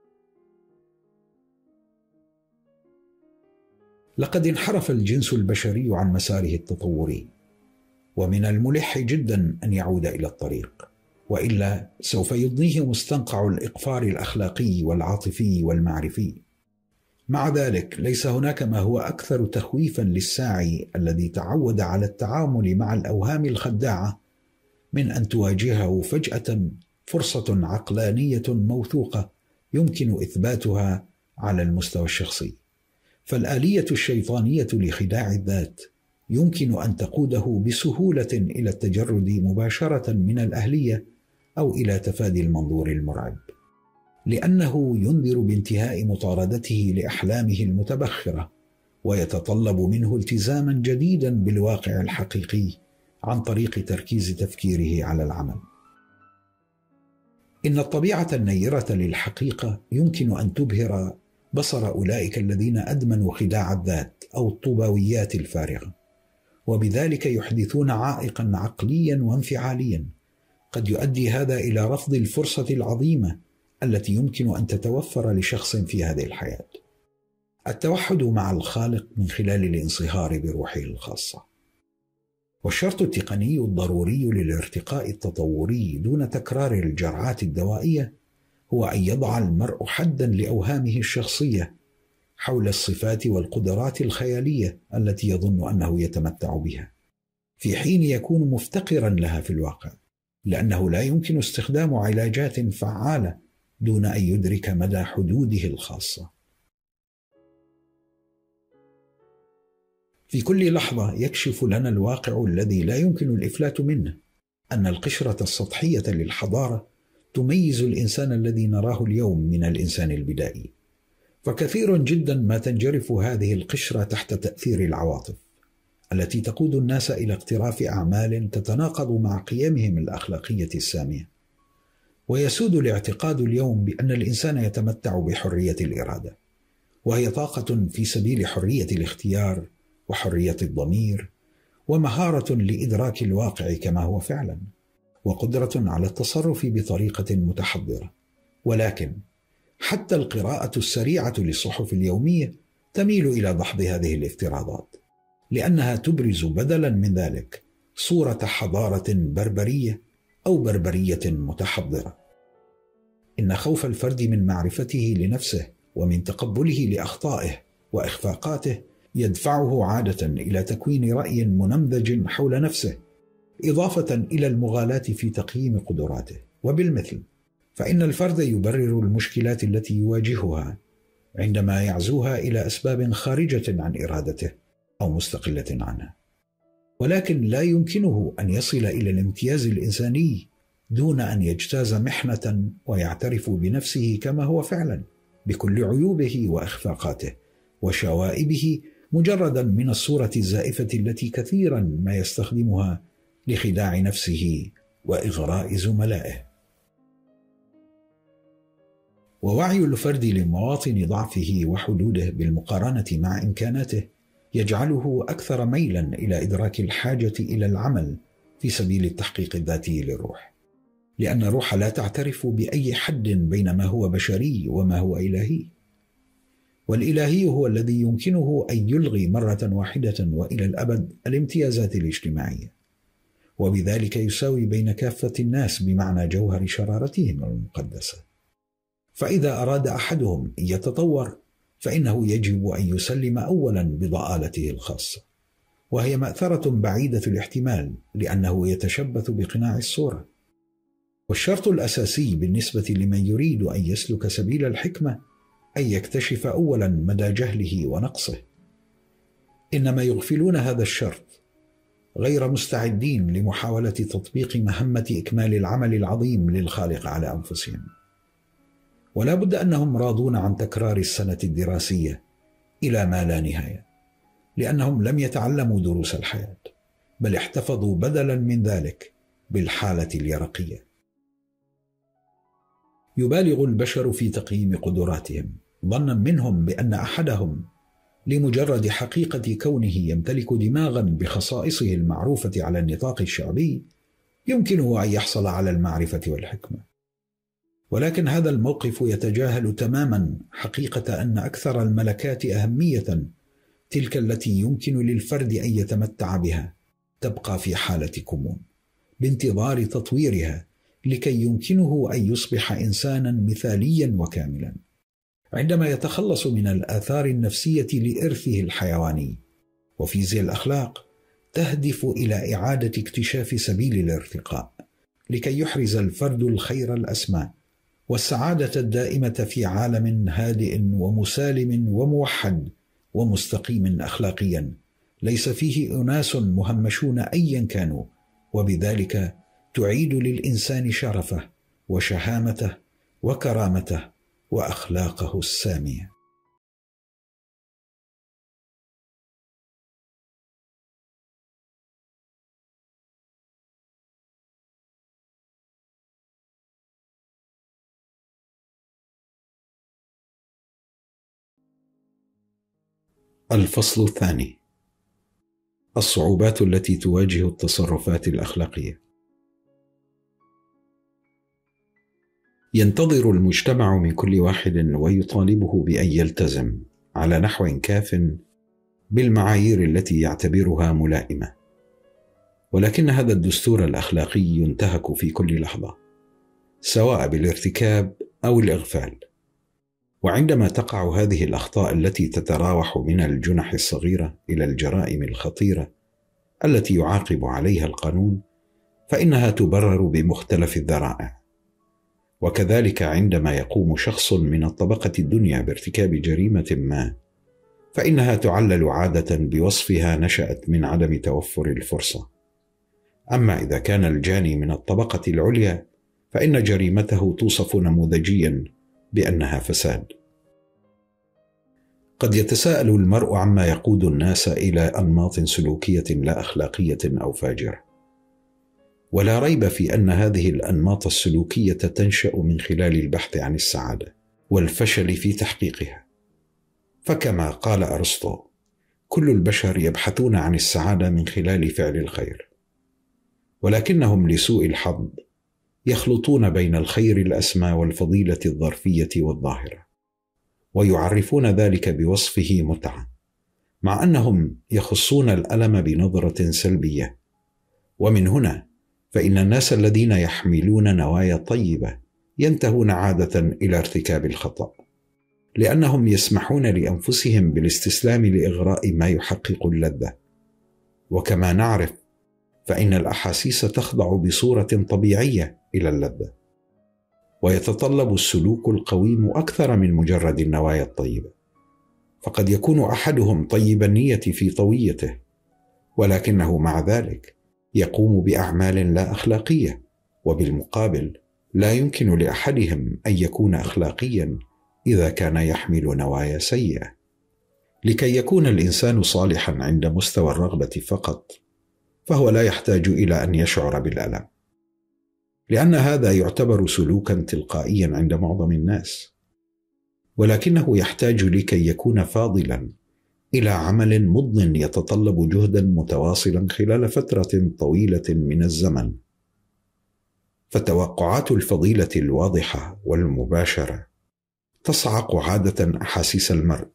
لقد انحرف الجنس البشري عن مساره التطوري، ومن الملح جدا أن يعود إلى الطريق، وإلا سوف يضنيه مستنقع الإقفار الأخلاقي والعاطفي والمعرفي. مع ذلك ليس هناك ما هو أكثر تخويفا للساعي الذي تعود على التعامل مع الأوهام الخداعة من أن تواجهه فجأة فرصة عقلانية موثوقة يمكن إثباتها على المستوى الشخصي. فالآلية الشيطانية لخداع الذات يمكن أن تقوده بسهولة إلى التجرد مباشرة من الأهلية أو إلى تفادي المنظور المرعب. لأنه ينذر بانتهاء مطاردته لأحلامه المتبخرة، ويتطلب منه التزاما جديدا بالواقع الحقيقي عن طريق تركيز تفكيره على العمل. إن الطبيعة النيرة للحقيقة يمكن أن تبهر بصر أولئك الذين أدمنوا خداع الذات أو الطوباويات الفارغة، وبذلك يحدثون عائقا عقليا وانفعاليا قد يؤدي هذا إلى رفض الفرصة العظيمة التي يمكن أن تتوفر لشخص في هذه الحياة: التوحد مع الخالق من خلال الانصهار بروحه الخاصة. والشرط التقني الضروري للارتقاء التطوري دون تكرار الجرعات الدوائية هو أن يضع المرء حدا لأوهامه الشخصية حول الصفات والقدرات الخيالية التي يظن أنه يتمتع بها، في حين يكون مفتقرا لها في الواقع، لأنه لا يمكن استخدام علاجات فعالة دون أن يدرك مدى حدوده الخاصة. في كل لحظة يكشف لنا الواقع الذي لا يمكن الإفلات منه أن القشرة السطحية للحضارة تميز الإنسان الذي نراه اليوم من الإنسان البدائي، فكثير جدا ما تنجرف هذه القشرة تحت تأثير العواطف التي تقود الناس إلى اقتراف أعمال تتناقض مع قيمهم الأخلاقية السامية. ويسود الاعتقاد اليوم بأن الإنسان يتمتع بحرية الإرادة، وهي طاقة في سبيل حرية الاختيار وحرية الضمير ومهارة لإدراك الواقع كما هو فعلا، وقدرة على التصرف بطريقة متحضرة. ولكن حتى القراءة السريعة للصحف اليومية تميل إلى دحض هذه الافتراضات، لأنها تبرز بدلا من ذلك صورة حضارة بربرية أو بربرية متحضرة. إن خوف الفرد من معرفته لنفسه ومن تقبله لأخطائه وإخفاقاته يدفعه عادة إلى تكوين رأي منمذج حول نفسه، إضافة إلى المغالاة في تقييم قدراته. وبالمثل فإن الفرد يبرر المشكلات التي يواجهها عندما يعزوها إلى أسباب خارجة عن إرادته أو مستقلة عنها، ولكن لا يمكنه أن يصل إلى الامتياز الإنساني دون أن يجتاز محنة ويعترف بنفسه كما هو فعلا بكل عيوبه وإخفاقاته وشوائبه، مجردا من الصورة الزائفة التي كثيرا ما يستخدمها لخداع نفسه وإغراء زملائه. ووعي الفرد لمواطن ضعفه وحدوده بالمقارنة مع إمكاناته يجعله أكثر ميلا إلى إدراك الحاجة إلى العمل في سبيل التحقيق الذاتي للروح، لأن الروح لا تعترف بأي حد بين ما هو بشري وما هو إلهي، والإلهي هو الذي يمكنه أن يلغي مرة واحدة وإلى الأبد الامتيازات الاجتماعية، وبذلك يساوي بين كافة الناس بمعنى جوهر شرارتهم المقدسة. فإذا أراد أحدهم أن يتطور فإنه يجب أن يسلم أولا بضآلته الخاصة، وهي مأثرة بعيدة الاحتمال لأنه يتشبث بقناع الصورة. والشرط الأساسي بالنسبة لمن يريد أن يسلك سبيل الحكمة أن يكتشف أولا مدى جهله ونقصه، إنما يغفلون هذا الشرط، غير مستعدين لمحاولة تطبيق مهمة إكمال العمل العظيم للخالق على أنفسهم. ولا بد أنهم راضون عن تكرار السنة الدراسية إلى ما لا نهاية، لأنهم لم يتعلموا دروس الحياة، بل احتفظوا بدلا من ذلك بالحالة اليرقية. يبالغ البشر في تقييم قدراتهم، ظنا منهم بأن أحدهم لمجرد حقيقة كونه يمتلك دماغا بخصائصه المعروفة على النطاق الشعبي يمكنه أن يحصل على المعرفة والحكمة. ولكن هذا الموقف يتجاهل تماما حقيقة أن أكثر الملكات أهمية، تلك التي يمكن للفرد أن يتمتع بها، تبقى في حالة كمون بانتظار تطويرها لكي يمكنه أن يصبح إنسانا مثاليا وكاملا. عندما يتخلص من الآثار النفسية لإرثه الحيواني، وفيزياء الأخلاق تهدف إلى إعادة اكتشاف سبيل الارتقاء لكي يحرز الفرد الخير الأسمى والسعادة الدائمة في عالم هادئ ومسالم وموحد ومستقيم أخلاقيا ليس فيه أناس مهمشون أيا كانوا، وبذلك تعيد للإنسان شرفه وشهامته وكرامته وأخلاقه السامية. الفصل الثاني: الصعوبات التي تواجه التصرفات الأخلاقية. ينتظر المجتمع من كل واحد ويطالبه بأن يلتزم على نحو كاف بالمعايير التي يعتبرها ملائمة، ولكن هذا الدستور الأخلاقي ينتهك في كل لحظة، سواء بالارتكاب أو الإغفال. وعندما تقع هذه الأخطاء التي تتراوح من الجنح الصغيرة إلى الجرائم الخطيرة التي يعاقب عليها القانون، فإنها تبرر بمختلف الذرائع. وكذلك عندما يقوم شخص من الطبقة الدنيا بارتكاب جريمة ما، فإنها تعلل عادة بوصفها نشأت من عدم توفر الفرصة. أما إذا كان الجاني من الطبقة العليا، فإن جريمته توصف نموذجيا بأنها فساد. قد يتساءل المرء عما يقود الناس إلى أنماط سلوكية لا أخلاقية أو فاجرة، ولا ريب في أن هذه الأنماط السلوكية تنشأ من خلال البحث عن السعادة والفشل في تحقيقها. فكما قال أرسطو: كل البشر يبحثون عن السعادة من خلال فعل الخير، ولكنهم لسوء الحظ يخلطون بين الخير الأسمى والفضيلة الظرفية والظاهرة، ويعرفون ذلك بوصفه متعة، مع أنهم يخصون الألم بنظرة سلبية. ومن هنا فإن الناس الذين يحملون نوايا طيبة ينتهون عادة إلى ارتكاب الخطأ، لأنهم يسمحون لأنفسهم بالاستسلام لإغراء ما يحقق اللذة. وكما نعرف فإن الأحاسيس تخضع بصورة طبيعية إلى اللذة، ويتطلب السلوك القويم أكثر من مجرد النوايا الطيبة. فقد يكون أحدهم طيب النية في طويته، ولكنه مع ذلك يقوم بأعمال لا أخلاقية، وبالمقابل لا يمكن لأحدهم أن يكون أخلاقيا إذا كان يحمل نوايا سيئة. لكي يكون الإنسان صالحا عند مستوى الرغبة فقط، فهو لا يحتاج إلى أن يشعر بالألم، لأن هذا يعتبر سلوكا تلقائيا عند معظم الناس، ولكنه يحتاج لكي يكون فاضلا إلى عمل مضن يتطلب جهدا متواصلا خلال فترة طويلة من الزمن. فتوقعات الفضيلة الواضحة والمباشرة تصعق عادة أحاسيس المرء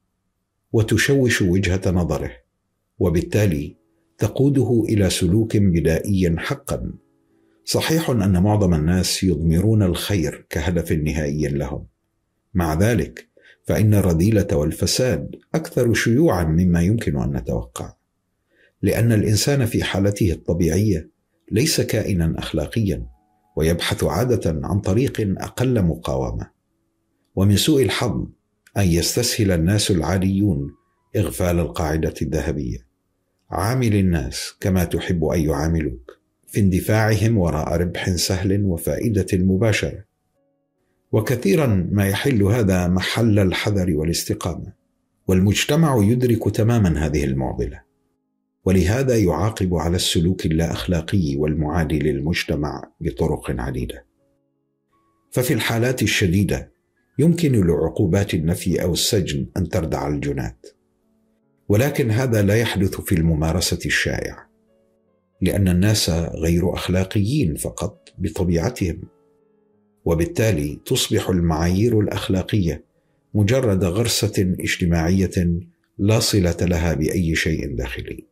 وتشوش وجهة نظره، وبالتالي تقوده إلى سلوك بدائي حقا. صحيح أن معظم الناس يضمرون الخير كهدف نهائي لهم، مع ذلك فإن الرذيلة والفساد أكثر شيوعا مما يمكن أن نتوقع، لأن الإنسان في حالته الطبيعية ليس كائنا أخلاقيا، ويبحث عادة عن طريق أقل مقاومة. ومن سوء الحظ أن يستسهل الناس العاديون إغفال القاعدة الذهبية: عامل الناس كما تحب أن يعاملوك، في اندفاعهم وراء ربح سهل وفائدة مباشرة. وكثيرا ما يحل هذا محل الحذر والاستقامة، والمجتمع يدرك تماما هذه المعضلة، ولهذا يعاقب على السلوك اللا أخلاقي والمعادي للمجتمع بطرق عديدة. ففي الحالات الشديدة يمكن لعقوبات النفي أو السجن أن تردع الجنات، ولكن هذا لا يحدث في الممارسة الشائعة، لأن الناس غير أخلاقيين فقط بطبيعتهم، وبالتالي تصبح المعايير الأخلاقية مجرد غرسة اجتماعية لا صلة لها بأي شيء داخلي.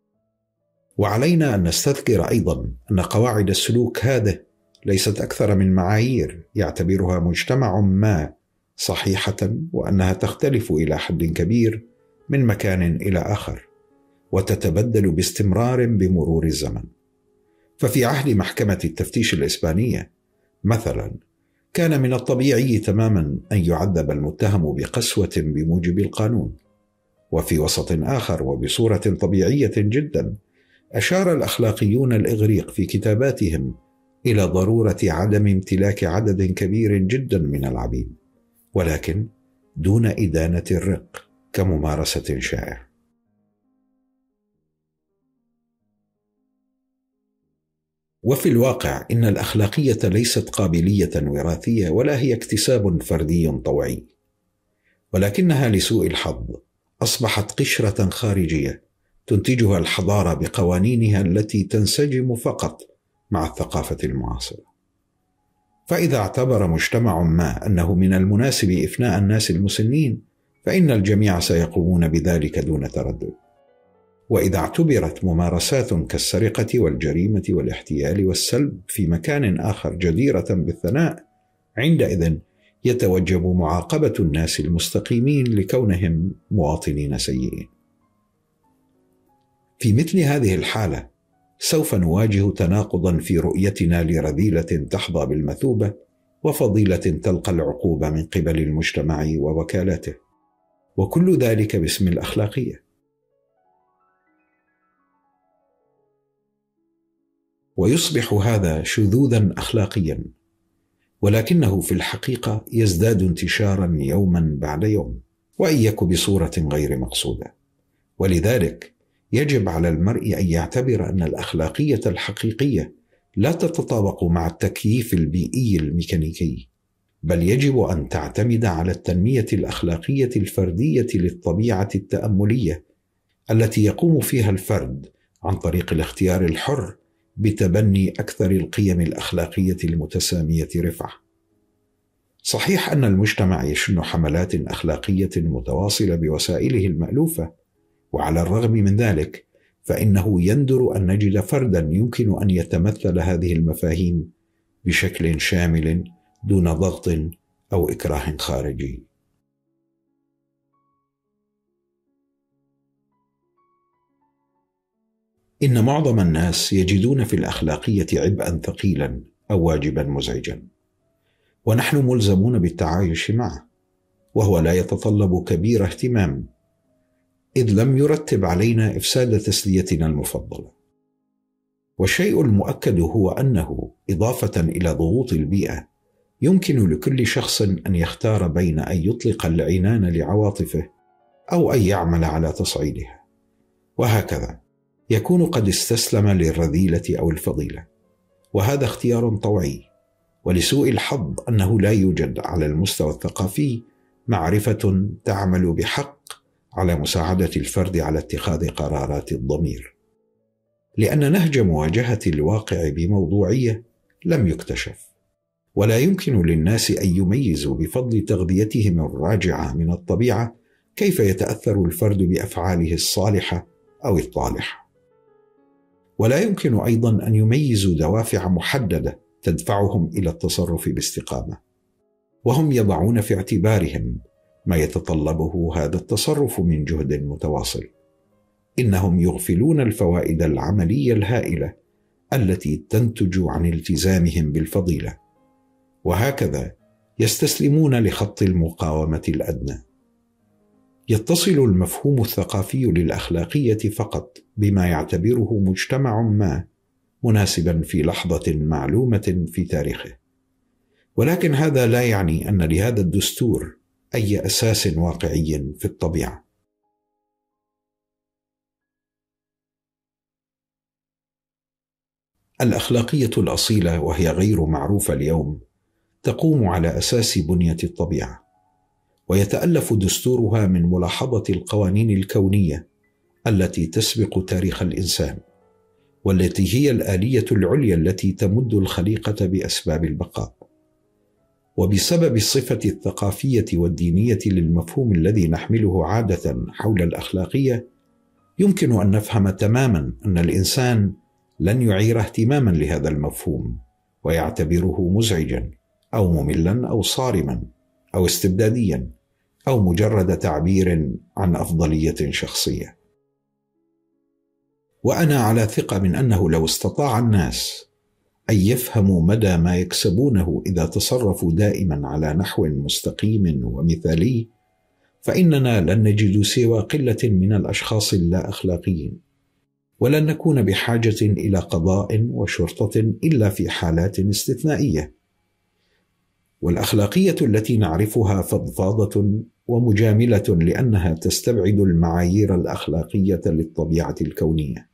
وعلينا أن نستذكر أيضا أن قواعد السلوك هذه ليست أكثر من معايير يعتبرها مجتمع ما صحيحة، وأنها تختلف إلى حد كبير من مكان إلى آخر، وتتبدل باستمرار بمرور الزمن. ففي عهد محكمة التفتيش الإسبانية مثلا، كان من الطبيعي تماما أن يعذب المتهم بقسوة بموجب القانون. وفي وسط آخر وبصورة طبيعية جدا، أشار الأخلاقيون الإغريق في كتاباتهم إلى ضرورة عدم امتلاك عدد كبير جدا من العبيد، ولكن دون إدانة الرق كممارسة شائعة. وفي الواقع إن الأخلاقية ليست قابلية وراثية ولا هي اكتساب فردي طوعي، ولكنها لسوء الحظ أصبحت قشرة خارجية تنتجها الحضارة بقوانينها التي تنسجم فقط مع الثقافة المعاصرة. فإذا اعتبر مجتمع ما أنه من المناسب إفناء الناس المسنين، فإن الجميع سيقومون بذلك دون تردد. وإذا اعتبرت ممارسات كالسرقة والجريمة والاحتيال والسلب في مكان آخر جديرة بالثناء، عندئذ يتوجب معاقبة الناس المستقيمين لكونهم مواطنين سيئين. في مثل هذه الحالة سوف نواجه تناقضا في رؤيتنا لرذيلة تحظى بالمثوبة وفضيلة تلقى العقوبة من قبل المجتمع ووكالته، وكل ذلك باسم الأخلاقية. ويصبح هذا شذوذا أخلاقيا، ولكنه في الحقيقة يزداد انتشارا يوما بعد يوم، وإن يك بصورة غير مقصودة. ولذلك يجب على المرء أن يعتبر أن الأخلاقية الحقيقية لا تتطابق مع التكييف البيئي الميكانيكي، بل يجب أن تعتمد على التنمية الأخلاقية الفردية للطبيعة التأملية التي يقوم فيها الفرد عن طريق الاختيار الحر بتبني أكثر القيم الأخلاقية المتسامية رفعة. صحيح أن المجتمع يشن حملات أخلاقية متواصلة بوسائله المألوفة، وعلى الرغم من ذلك فإنه يندر أن نجد فردا يمكن أن يتمثل هذه المفاهيم بشكل شامل دون ضغط أو إكراه خارجي. إن معظم الناس يجدون في الأخلاقية عبئا ثقيلا أو واجبا مزعجا، ونحن ملزمون بالتعايش معه، وهو لا يتطلب كبير اهتمام، إذ لم يرتب علينا إفساد تسليتنا المفضلة. والشيء المؤكد هو أنه إضافة إلى ضغوط البيئة يمكن لكل شخص أن يختار بين أن يطلق العنان لعواطفه أو أن يعمل على تصعيدها، وهكذا يكون قد استسلم للرذيلة أو الفضيلة، وهذا اختيار طوعي. ولسوء الحظ أنه لا يوجد على المستوى الثقافي معرفة تعمل بحق على مساعدة الفرد على اتخاذ قرارات الضمير، لأن نهج مواجهة الواقع بموضوعية لم يكتشف، ولا يمكن للناس أن يميزوا بفضل تغذيتهم الراجعة من الطبيعة كيف يتأثر الفرد بأفعاله الصالحة أو الطالحة. ولا يمكن أيضا أن يميزوا دوافع محددة تدفعهم إلى التصرف باستقامة، وهم يضعون في اعتبارهم ما يتطلبه هذا التصرف من جهد متواصل. إنهم يغفلون الفوائد العملية الهائلة التي تنتج عن التزامهم بالفضيلة، وهكذا يستسلمون لخط المقاومة الأدنى. يتصل المفهوم الثقافي للأخلاقية فقط بما يعتبره مجتمع ما مناسبا في لحظة معلومة في تاريخه، ولكن هذا لا يعني أن لهذا الدستور أي أساس واقعي في الطبيعة. الأخلاقية الأصيلة، وهي غير معروفة اليوم، تقوم على أساس بنية الطبيعة، ويتألف دستورها من ملاحظة القوانين الكونية التي تسبق تاريخ الإنسان، والتي هي الآلية العليا التي تمد الخليقة بأسباب البقاء. وبسبب الصفة الثقافية والدينية للمفهوم الذي نحمله عادة حول الأخلاقية، يمكن أن نفهم تماما أن الإنسان لن يعير اهتماما لهذا المفهوم ويعتبره مزعجا أو مملا أو صارما أو استبداديا أو مجرد تعبير عن أفضلية شخصية. وأنا على ثقة من أنه لو استطاع الناس أن يفهموا مدى ما يكسبونه إذا تصرفوا دائما على نحو مستقيم ومثالي، فإننا لن نجد سوى قلة من الأشخاص اللا أخلاقيين، ولن نكون بحاجة إلى قضاء وشرطة إلا في حالات استثنائية. والأخلاقية التي نعرفها فضفاضة ومجاملة لأنها تستبعد المعايير الأخلاقية للطبيعة الكونية،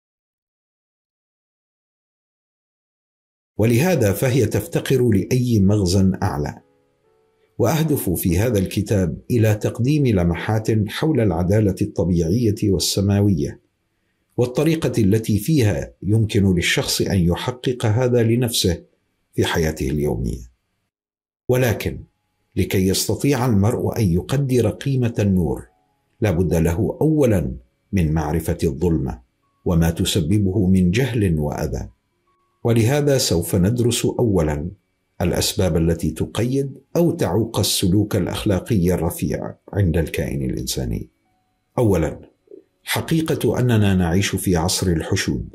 ولهذا فهي تفتقر لأي مغزى أعلى. وأهدف في هذا الكتاب إلى تقديم لمحات حول العدالة الطبيعية والسماوية، والطريقة التي فيها يمكن للشخص أن يحقق هذا لنفسه في حياته اليومية. ولكن لكي يستطيع المرء أن يقدر قيمة النور، لا بد له أولا من معرفة الظلمة وما تسببه من جهل وأذى. ولهذا سوف ندرس أولا الأسباب التي تقيد أو تعوق السلوك الأخلاقي الرفيع عند الكائن الإنساني. أولا، حقيقة أننا نعيش في عصر الحشود.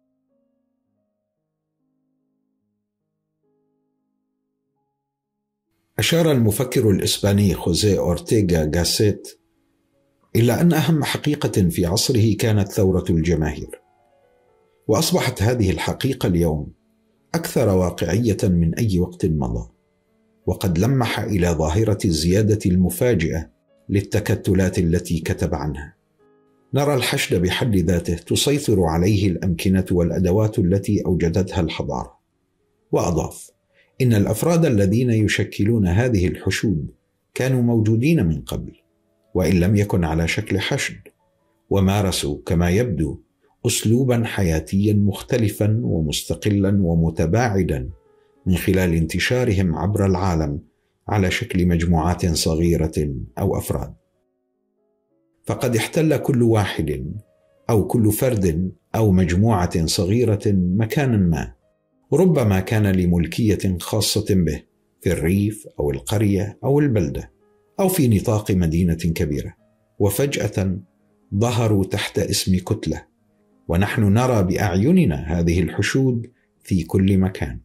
أشار المفكر الإسباني خوزيه أورتيغا غاسيت إلى أن أهم حقيقة في عصره كانت ثورة الجماهير، وأصبحت هذه الحقيقة اليوم أكثر واقعية من أي وقت مضى، وقد لمح إلى ظاهرة الزيادة المفاجئة للتكتلات التي كتب عنها. نرى الحشد بحد ذاته تسيطر عليه الأمكنة والأدوات التي أوجدتها الحضارة. وأضاف: إن الأفراد الذين يشكلون هذه الحشود كانوا موجودين من قبل، وإن لم يكن على شكل حشد، ومارسوا كما يبدو أسلوبا حياتيا مختلفا ومستقلا ومتباعدا من خلال انتشارهم عبر العالم على شكل مجموعات صغيرة أو أفراد. فقد احتل كل واحد أو كل فرد أو مجموعة صغيرة مكانا ما، ربما كان لملكية خاصة به في الريف أو القرية أو البلدة أو في نطاق مدينة كبيرة، وفجأة ظهروا تحت اسم كتلة، ونحن نرى بأعيننا هذه الحشود في كل مكان.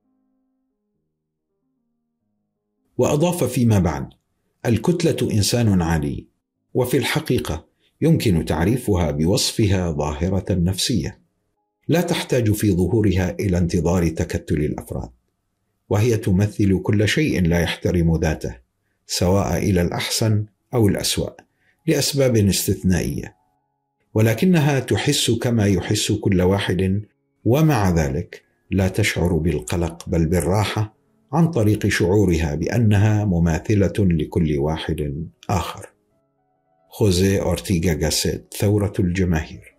وأضاف فيما بعد: الكتلة إنسان عادي، وفي الحقيقة يمكن تعريفها بوصفها ظاهرة نفسية لا تحتاج في ظهورها إلى انتظار تكتل الأفراد، وهي تمثل كل شيء لا يحترم ذاته، سواء إلى الأحسن أو الأسوأ لأسباب استثنائية، ولكنها تحس كما يحس كل واحد، ومع ذلك لا تشعر بالقلق بل بالراحة عن طريق شعورها بأنها مماثلة لكل واحد آخر. خوزيه أورتيغا غاسيت، ثورة الجماهير.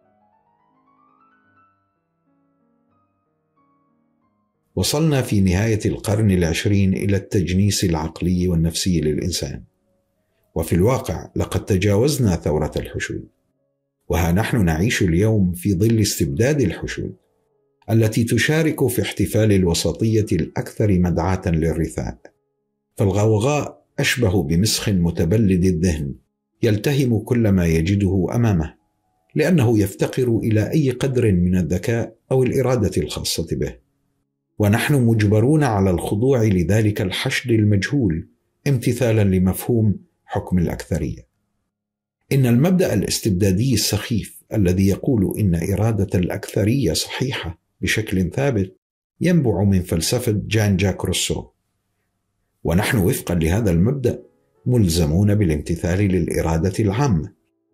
وصلنا في نهاية القرن العشرين إلى التجنيس العقلي والنفسي للإنسان، وفي الواقع لقد تجاوزنا ثورة الحشود، وها نحن نعيش اليوم في ظل استبداد الحشود التي تشارك في احتفال الوسطية الأكثر مدعاة للرثاء. فالغوغاء أشبه بمسخ متبلد الذهن يلتهم كل ما يجده أمامه، لأنه يفتقر إلى أي قدر من الذكاء أو الإرادة الخاصة به، ونحن مجبرون على الخضوع لذلك الحشد المجهول امتثالا لمفهوم حكم الأكثرية. إن المبدأ الاستبدادي السخيف الذي يقول إن إرادة الأكثرية صحيحة بشكل ثابت ينبع من فلسفة جان جاك روسو، ونحن وفقا لهذا المبدأ ملزمون بالامتثال للإرادة العامة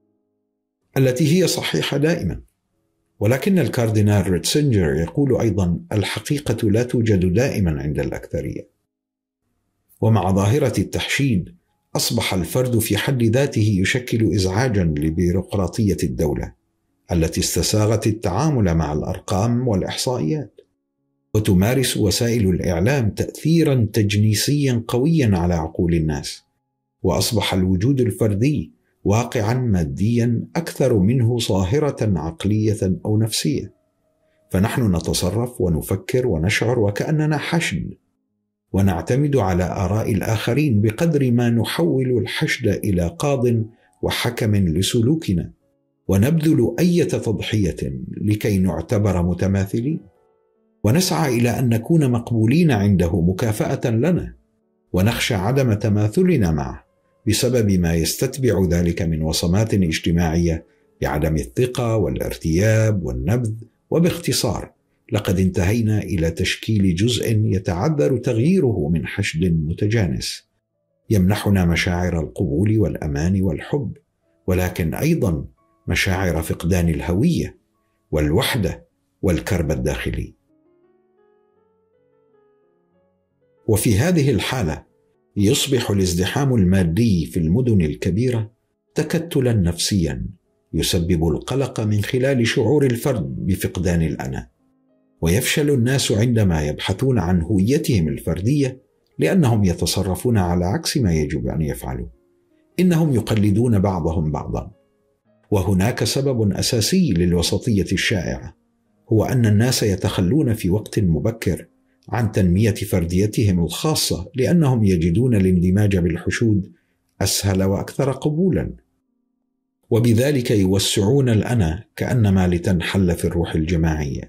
التي هي صحيحة دائما. ولكن الكاردينال ريتسينجر يقول أيضا: الحقيقة لا توجد دائما عند الأكثرية. ومع ظاهرة التحشيد أصبح الفرد في حد ذاته يشكل إزعاجا لبيروقراطية الدولة التي استساغت التعامل مع الأرقام والإحصائيات، وتمارس وسائل الإعلام تأثيرا تجنيسيا قويا على عقول الناس، وأصبح الوجود الفردي واقعا ماديا أكثر منه ظاهرة عقلية أو نفسية. فنحن نتصرف ونفكر ونشعر وكأننا حشد، ونعتمد على آراء الآخرين بقدر ما نحول الحشد إلى قاض وحكم لسلوكنا، ونبذل أي تضحية لكي نعتبر متماثلين، ونسعى إلى أن نكون مقبولين عنده مكافأة لنا، ونخشى عدم تماثلنا معه بسبب ما يستتبع ذلك من وصمات اجتماعية بعدم الثقة والارتياب والنبذ، وباختصار لقد انتهينا إلى تشكيل جزء يتعذر تغييره من حشد متجانس يمنحنا مشاعر القبول والأمان والحب، ولكن أيضا مشاعر فقدان الهوية والوحدة والكرب الداخلي. وفي هذه الحالة يصبح الازدحام المادي في المدن الكبيرة تكتلا نفسيا يسبب القلق من خلال شعور الفرد بفقدان الأنا، ويفشل الناس عندما يبحثون عن هويتهم الفردية لأنهم يتصرفون على عكس ما يجب أن يفعلوا. إنهم يقلدون بعضهم بعضا. وهناك سبب أساسي للوسطية الشائعة، هو أن الناس يتخلون في وقت مبكر عن تنمية فرديتهم الخاصة لأنهم يجدون الاندماج بالحشود أسهل وأكثر قبولا، وبذلك يوسعون الأنا كأنما لتنحل في الروح الجماعية.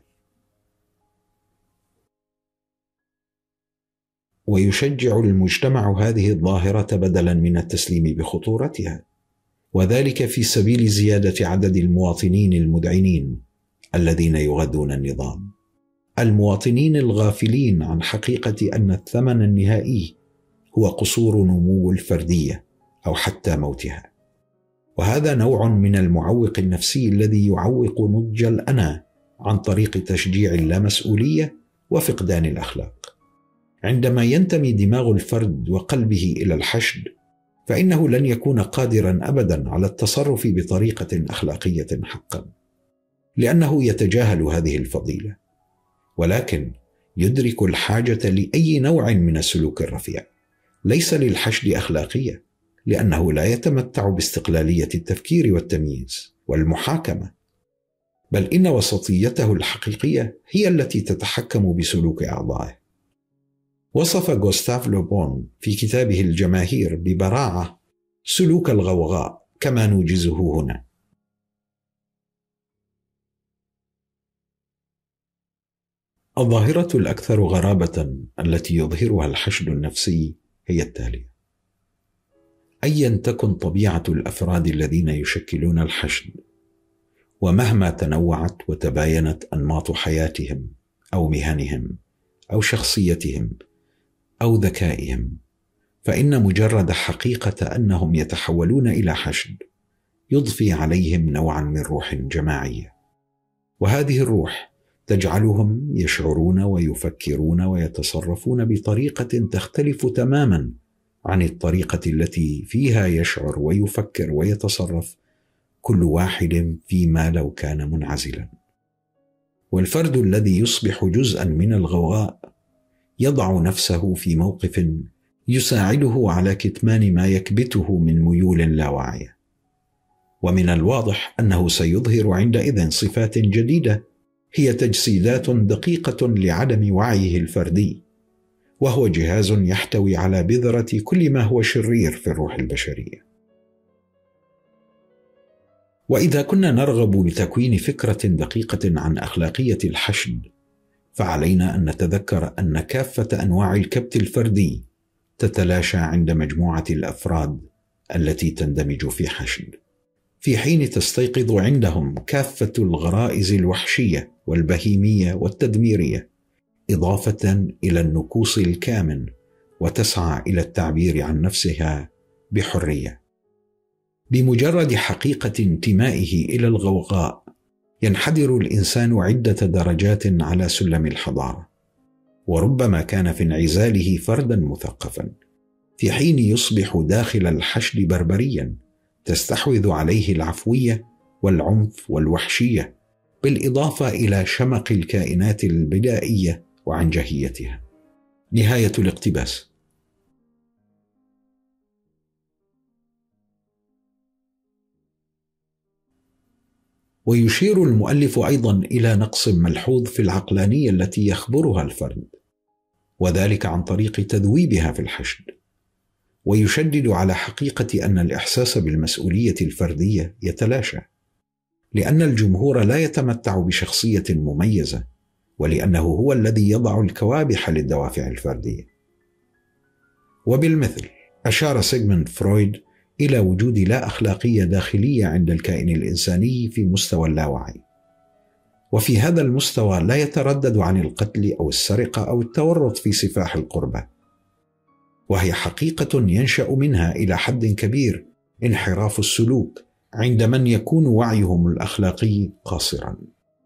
ويشجع المجتمع هذه الظاهرة بدلا من التسليم بخطورتها، وذلك في سبيل زيادة عدد المواطنين المذعنين الذين يغذون النظام، المواطنين الغافلين عن حقيقة أن الثمن النهائي هو قصور نمو الفردية أو حتى موتها. وهذا نوع من المعوق النفسي الذي يعوق نضج الأنا عن طريق تشجيع اللامسؤولية وفقدان الأخلاق. عندما ينتمي دماغ الفرد وقلبه إلى الحشد، فإنه لن يكون قادرا أبدا على التصرف بطريقة أخلاقية حقا، لأنه يتجاهل هذه الفضيلة، ولكن يدرك الحاجة لأي نوع من السلوك الرفيع. ليس للحشد أخلاقية، لأنه لا يتمتع باستقلالية التفكير والتمييز والمحاكمة، بل إن وسطيته الحقيقية هي التي تتحكم بسلوك أعضائه. وصف غوستاف لو بون في كتابه الجماهير ببراعة سلوك الغوغاء كما نوجزه هنا: الظاهرة الأكثر غرابة التي يظهرها الحشد النفسي هي التالية: أيا تكن طبيعة الأفراد الذين يشكلون الحشد، ومهما تنوعت وتباينت أنماط حياتهم أو مهنهم أو شخصيتهم أو ذكائهم، فإن مجرد حقيقة أنهم يتحولون إلى حشد يضفي عليهم نوعا من روح جماعية، وهذه الروح تجعلهم يشعرون ويفكرون ويتصرفون بطريقة تختلف تماما عن الطريقة التي فيها يشعر ويفكر ويتصرف كل واحد فيما لو كان منعزلا. والفرد الذي يصبح جزءا من الغوغاء يضع نفسه في موقف يساعده على كتمان ما يكبته من ميول لا واعية، ومن الواضح أنه سيظهر عندئذ صفات جديدة هي تجسيدات دقيقة لعدم وعيه الفردي، وهو جهاز يحتوي على بذرة كل ما هو شرير في الروح البشرية. وإذا كنا نرغب بتكوين فكرة دقيقة عن أخلاقية الحشد، فعلينا أن نتذكر أن كافة أنواع الكبت الفردي تتلاشى عند مجموعة الأفراد التي تندمج في حشد، في حين تستيقظ عندهم كافة الغرائز الوحشية والبهيمية والتدميرية، إضافة إلى النكوص الكامن، وتسعى إلى التعبير عن نفسها بحرية. بمجرد حقيقة انتمائه إلى الغوغاء ينحدر الإنسان عدة درجات على سلم الحضارة، وربما كان في انعزاله فردا مثقفا، في حين يصبح داخل الحشد بربريا تستحوذ عليه العفوية والعنف والوحشية، بالإضافة إلى شمق الكائنات البدائية وعنجهيتها. نهاية الاقتباس. ويشير المؤلف أيضا إلى نقص ملحوظ في العقلانية التي يخبرها الفرد، وذلك عن طريق تذويبها في الحشد، ويشدد على حقيقة أن الإحساس بالمسؤولية الفردية يتلاشى، لأن الجمهور لا يتمتع بشخصية مميزة، ولأنه هو الذي يضع الكوابح للدوافع الفردية. وبالمثل أشار سيغموند فرويد إلى وجود لا أخلاقية داخلية عند الكائن الإنساني في مستوى اللاوعي، وفي هذا المستوى لا يتردد عن القتل أو السرقة أو التورط في سفاح القربى، وهي حقيقة ينشأ منها إلى حد كبير انحراف السلوك عند من يكون وعيهم الأخلاقي قاصرا.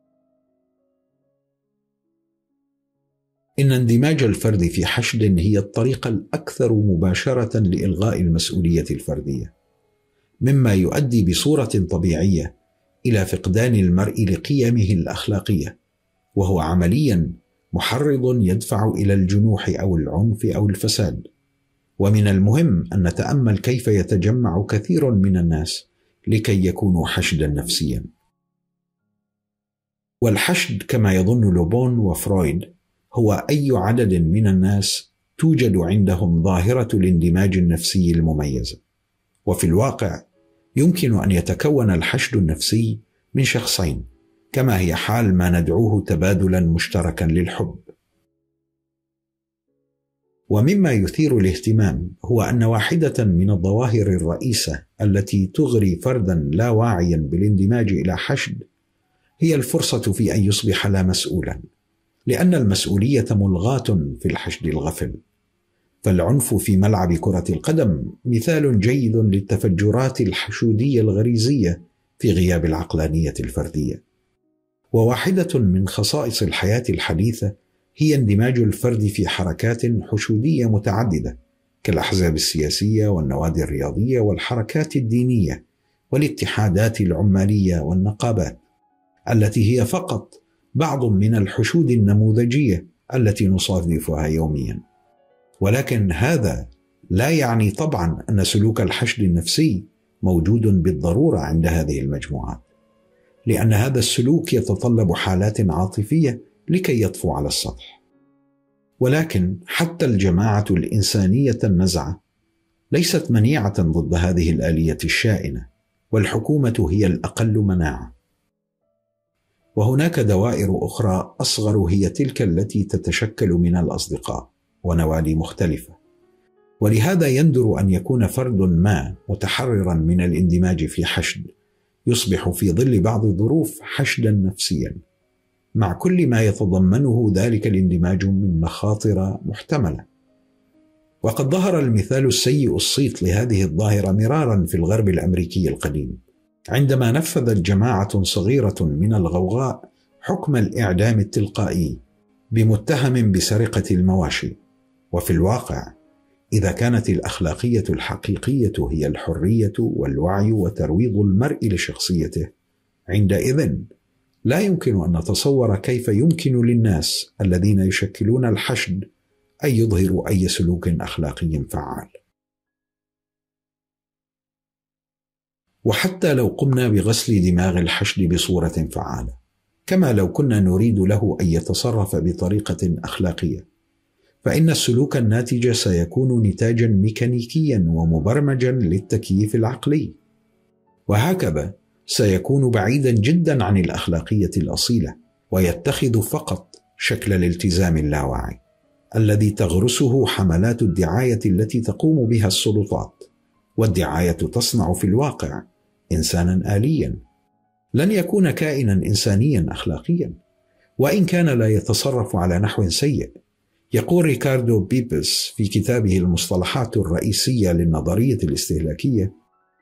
إن اندماج الفرد في حشد هي الطريقة الأكثر مباشرة لإلغاء المسؤولية الفردية، مما يؤدي بصورة طبيعية إلى فقدان المرء لقيمه الأخلاقية، وهو عمليا محرض يدفع إلى الجنوح أو العنف أو الفساد. ومن المهم أن نتأمل كيف يتجمع كثير من الناس لكي يكونوا حشدا نفسيا. والحشد كما يظن لوبون وفرويد هو أي عدد من الناس توجد عندهم ظاهرة الاندماج النفسي المميزة. وفي الواقع يمكن أن يتكون الحشد النفسي من شخصين، كما هي حال ما ندعوه تبادلا مشتركا للحب. ومما يثير الاهتمام هو أن واحدة من الظواهر الرئيسة التي تغري فردا لا واعيا بالاندماج إلى حشد هي الفرصة في أن يصبح لا مسؤولا، لأن المسؤولية ملغاة في الحشد الغفل. فالعنف في ملعب كرة القدم مثال جيد للتفجرات الحشودية الغريزية في غياب العقلانية الفردية. وواحدة من خصائص الحياة الحديثة هي اندماج الفرد في حركات حشودية متعددة كالأحزاب السياسية والنوادي الرياضية والحركات الدينية والاتحادات العمالية والنقابات، التي هي فقط بعض من الحشود النموذجية التي نصادفها يوميا. ولكن هذا لا يعني طبعا أن سلوك الحشد النفسي موجود بالضرورة عند هذه المجموعات، لأن هذا السلوك يتطلب حالات عاطفية لكي يطفو على السطح. ولكن حتى الجماعة الإنسانية النزعة ليست منيعة ضد هذه الآلية الشائنة، والحكومة هي الأقل مناعة. وهناك دوائر أخرى أصغر هي تلك التي تتشكل من الأصدقاء ونوادي مختلفة. ولهذا يندر أن يكون فرد ما متحررا من الاندماج في حشد يصبح في ظل بعض الظروف حشدا نفسيا، مع كل ما يتضمنه ذلك الاندماج من مخاطر محتملة. وقد ظهر المثال السيء الصيت لهذه الظاهرة مرارا في الغرب الأمريكي القديم، عندما نفذت جماعة صغيرة من الغوغاء حكم الإعدام التلقائي بمتهم بسرقة المواشي. وفي الواقع إذا كانت الأخلاقية الحقيقية هي الحرية والوعي وترويض المرء لشخصيته، عندئذ لا يمكن أن نتصور كيف يمكن للناس الذين يشكلون الحشد أن يظهروا أي سلوك أخلاقي فعال. وحتى لو قمنا بغسل دماغ الحشد بصورة فعالة، كما لو كنا نريد له أن يتصرف بطريقة أخلاقية، فإن السلوك الناتج سيكون نتاجا ميكانيكيا ومبرمجا للتكييف العقلي، وهكذا سيكون بعيدا جدا عن الأخلاقية الأصيلة، ويتخذ فقط شكل الالتزام اللاواعي الذي تغرسه حملات الدعاية التي تقوم بها السلطات. والدعاية تصنع في الواقع إنسانا آليا، لن يكون كائنا إنسانيا أخلاقيا، وإن كان لا يتصرف على نحو سيء. يقول ريكاردو بيبس في كتابه المصطلحات الرئيسية للنظرية الاستهلاكية: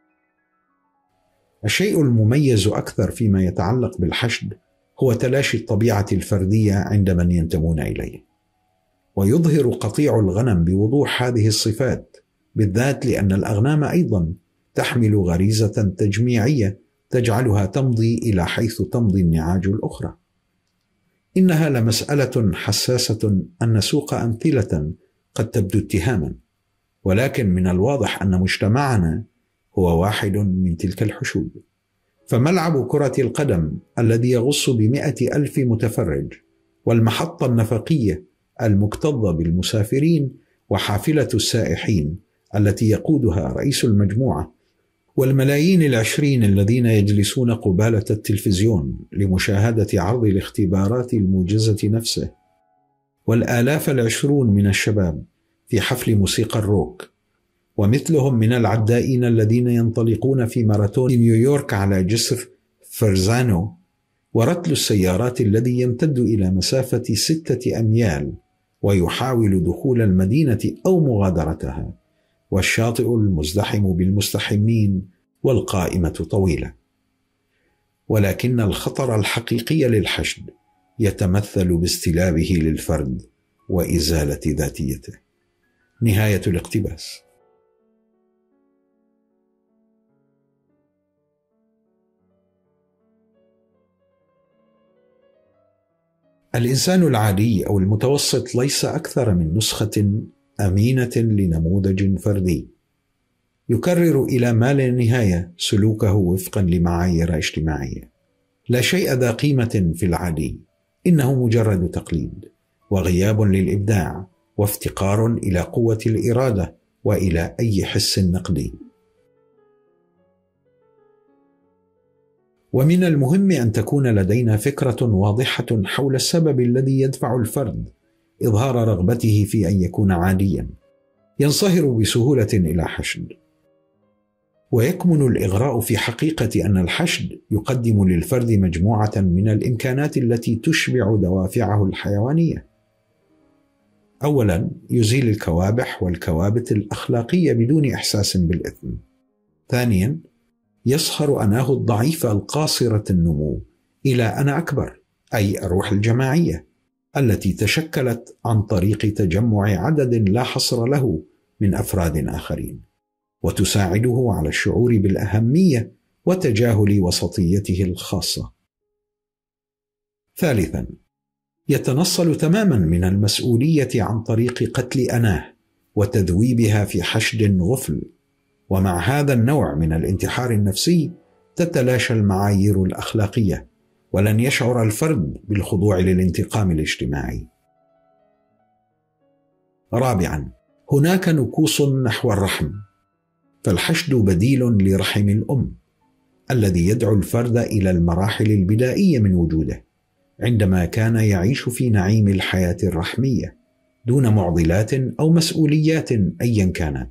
الشيء المميز أكثر فيما يتعلق بالحشد هو تلاشي الطبيعة الفردية عند من ينتمون إليه. ويظهر قطيع الغنم بوضوح هذه الصفات، بالذات لأن الأغنام أيضا تحمل غريزة تجميعية تجعلها تمضي إلى حيث تمضي النعاج الأخرى. إنها لمسألة حساسة أن نسوق أمثلة قد تبدو اتهاما، ولكن من الواضح أن مجتمعنا هو واحد من تلك الحشود. فملعب كرة القدم الذي يغص بمئة ألف متفرج، والمحطة النفقية المكتظة بالمسافرين، وحافلة السائحين التي يقودها رئيس المجموعة، والملايين العشرين الذين يجلسون قبالة التلفزيون لمشاهدة عرض الاختبارات الموجزة نفسه، والآلاف العشرون من الشباب في حفل موسيقى الروك، ومثلهم من العدائين الذين ينطلقون في ماراثون نيويورك على جسر فرزانو، ورتل السيارات الذي يمتد إلى مسافة ستة أميال ويحاول دخول المدينة أو مغادرتها، والشاطئ المزدحم بالمستحمين والقائمة طويلة. ولكن الخطر الحقيقي للحشد يتمثل باستلابه للفرد وإزالة ذاتيته. نهاية الاقتباس. الإنسان العادي أو المتوسط ليس أكثر من نسخة أمينة لنموذج فردي يكرر إلى ما لا نهاية سلوكه وفقا لمعايير اجتماعية. لا شيء ذا قيمة في العادي، إنه مجرد تقليد وغياب للإبداع وافتقار إلى قوة الإرادة وإلى أي حس نقدي. ومن المهم أن تكون لدينا فكرة واضحة حول السبب الذي يدفع الفرد إظهار رغبته في أن يكون عاديا، ينصهر بسهولة إلى حشد. ويكمن الإغراء في حقيقة أن الحشد يقدم للفرد مجموعة من الإمكانات التي تشبع دوافعه الحيوانية. أولا، يزيل الكوابح والكوابت الأخلاقية بدون إحساس بالإثم. ثانيا، يصهر أناه الضعيفة القاصرة النمو إلى أنا أكبر، أي الروح الجماعية التي تشكلت عن طريق تجمع عدد لا حصر له من أفراد آخرين، وتساعده على الشعور بالأهمية وتجاهل وسطيته الخاصة. ثالثا، يتنصل تماما من المسؤولية عن طريق قتل أناه وتذويبها في حشد غفل. ومع هذا النوع من الانتحار النفسي تتلاشى المعايير الأخلاقية، ولن يشعر الفرد بالخضوع للانتقام الاجتماعي. رابعا، هناك نكوص نحو الرحم، فالحشد بديل لرحم الأم الذي يدعو الفرد إلى المراحل البدائية من وجوده عندما كان يعيش في نعيم الحياة الرحمية دون معضلات أو مسؤوليات أيا كانت.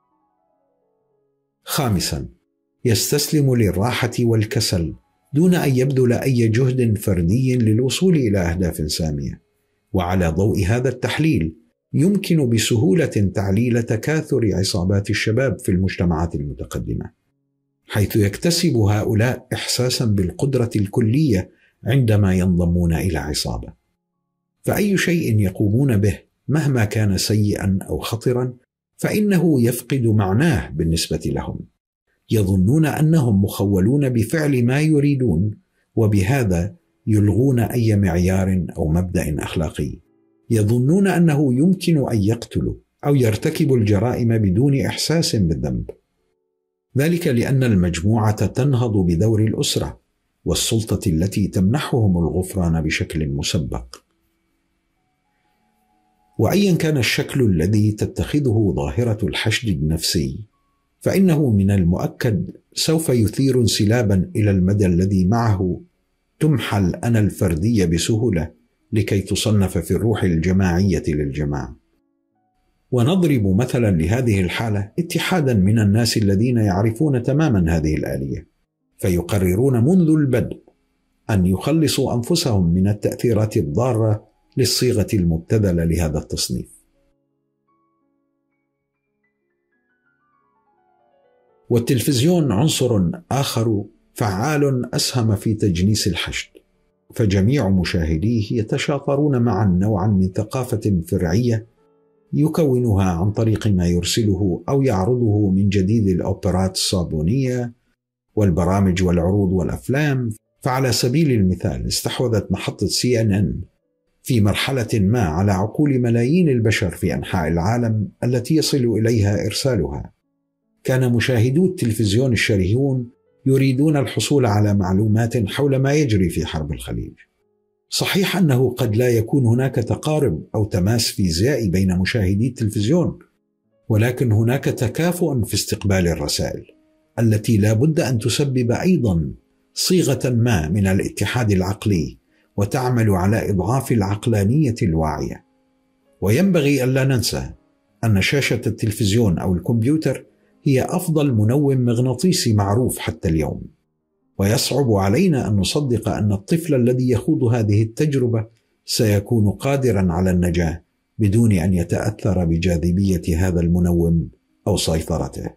خامسا، يستسلم للراحة والكسل دون أن يبذل أي جهد فردي للوصول إلى أهداف سامية. وعلى ضوء هذا التحليل يمكن بسهولة تعليل تكاثر عصابات الشباب في المجتمعات المتقدمة، حيث يكتسب هؤلاء إحساسا بالقدرة الكلية عندما ينضمون إلى عصابة. فأي شيء يقومون به مهما كان سيئا أو خطرا فإنه يفقد معناه بالنسبة لهم. يظنون أنهم مخولون بفعل ما يريدون، وبهذا يلغون أي معيار أو مبدأ أخلاقي. يظنون أنه يمكن أن يقتلوا أو يرتكبوا الجرائم بدون إحساس بالذنب، ذلك لأن المجموعة تنهض بدور الأسرة والسلطة التي تمنحهم الغفران بشكل مسبق. وأيا كان الشكل الذي تتخذه ظاهرة الحشد النفسي، فإنه من المؤكد سوف يثير انسلابا إلى المدى الذي معه تمحى الأنا الفردية بسهولة لكي تصنف في الروح الجماعية للجماعة. ونضرب مثلا لهذه الحالة اتحادا من الناس الذين يعرفون تماما هذه الآلية، فيقررون منذ البدء أن يخلصوا أنفسهم من التأثيرات الضارة للصيغة المبتذلة لهذا التصنيف. والتلفزيون عنصر آخر فعال أسهم في تجنيس الحشد، فجميع مشاهديه يتشاطرون معا نوعا من ثقافة فرعية يكونها عن طريق ما يرسله أو يعرضه من جديد الأوبرات الصابونية والبرامج والعروض والأفلام. فعلى سبيل المثال، استحوذت محطة سي إن إن في مرحلة ما على عقول ملايين البشر في أنحاء العالم التي يصل إليها إرسالها. كان مشاهدو التلفزيون الشرهون يريدون الحصول على معلومات حول ما يجري في حرب الخليج. صحيح أنه قد لا يكون هناك تقارب أو تماس فيزيائي بين مشاهدي التلفزيون، ولكن هناك تكافؤ في استقبال الرسائل التي لا بد أن تسبب أيضا صيغة ما من الاتحاد العقلي وتعمل على إضعاف العقلانية الواعية. وينبغي ألا ننسى أن شاشة التلفزيون أو الكمبيوتر هي أفضل منوم مغناطيسي معروف حتى اليوم، ويصعب علينا أن نصدق أن الطفل الذي يخوض هذه التجربة سيكون قادرا على النجاة بدون أن يتأثر بجاذبية هذا المنوم أو سيطرته.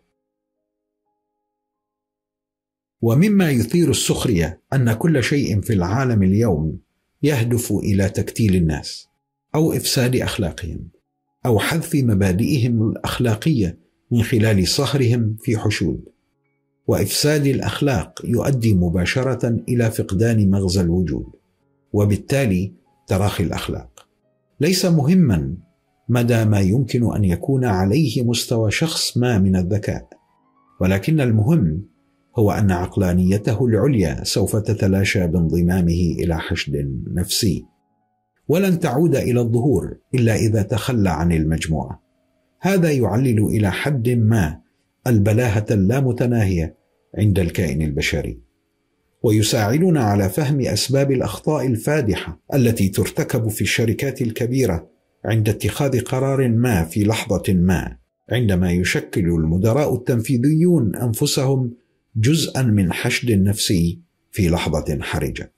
ومما يثير السخرية أن كل شيء في العالم اليوم يهدف إلى تكتيل الناس أو إفساد أخلاقهم أو حذف مبادئهم الأخلاقية من خلال صهرهم في حشود. وإفساد الأخلاق يؤدي مباشرة إلى فقدان مغزى الوجود، وبالتالي تراخي الأخلاق. ليس مهما مدى ما يمكن أن يكون عليه مستوى شخص ما من الذكاء، ولكن المهم هو أن عقلانيته العليا سوف تتلاشى بانضمامه إلى حشد نفسي، ولن تعود إلى الظهور إلا إذا تخلى عن المجموعة. هذا يعلل إلى حد ما البلاهة اللامتناهية عند الكائن البشري، ويساعدنا على فهم أسباب الأخطاء الفادحة التي ترتكب في الشركات الكبيرة عند اتخاذ قرار ما في لحظة ما، عندما يشكل المدراء التنفيذيون أنفسهم جزءا من حشد نفسي في لحظة حرجة.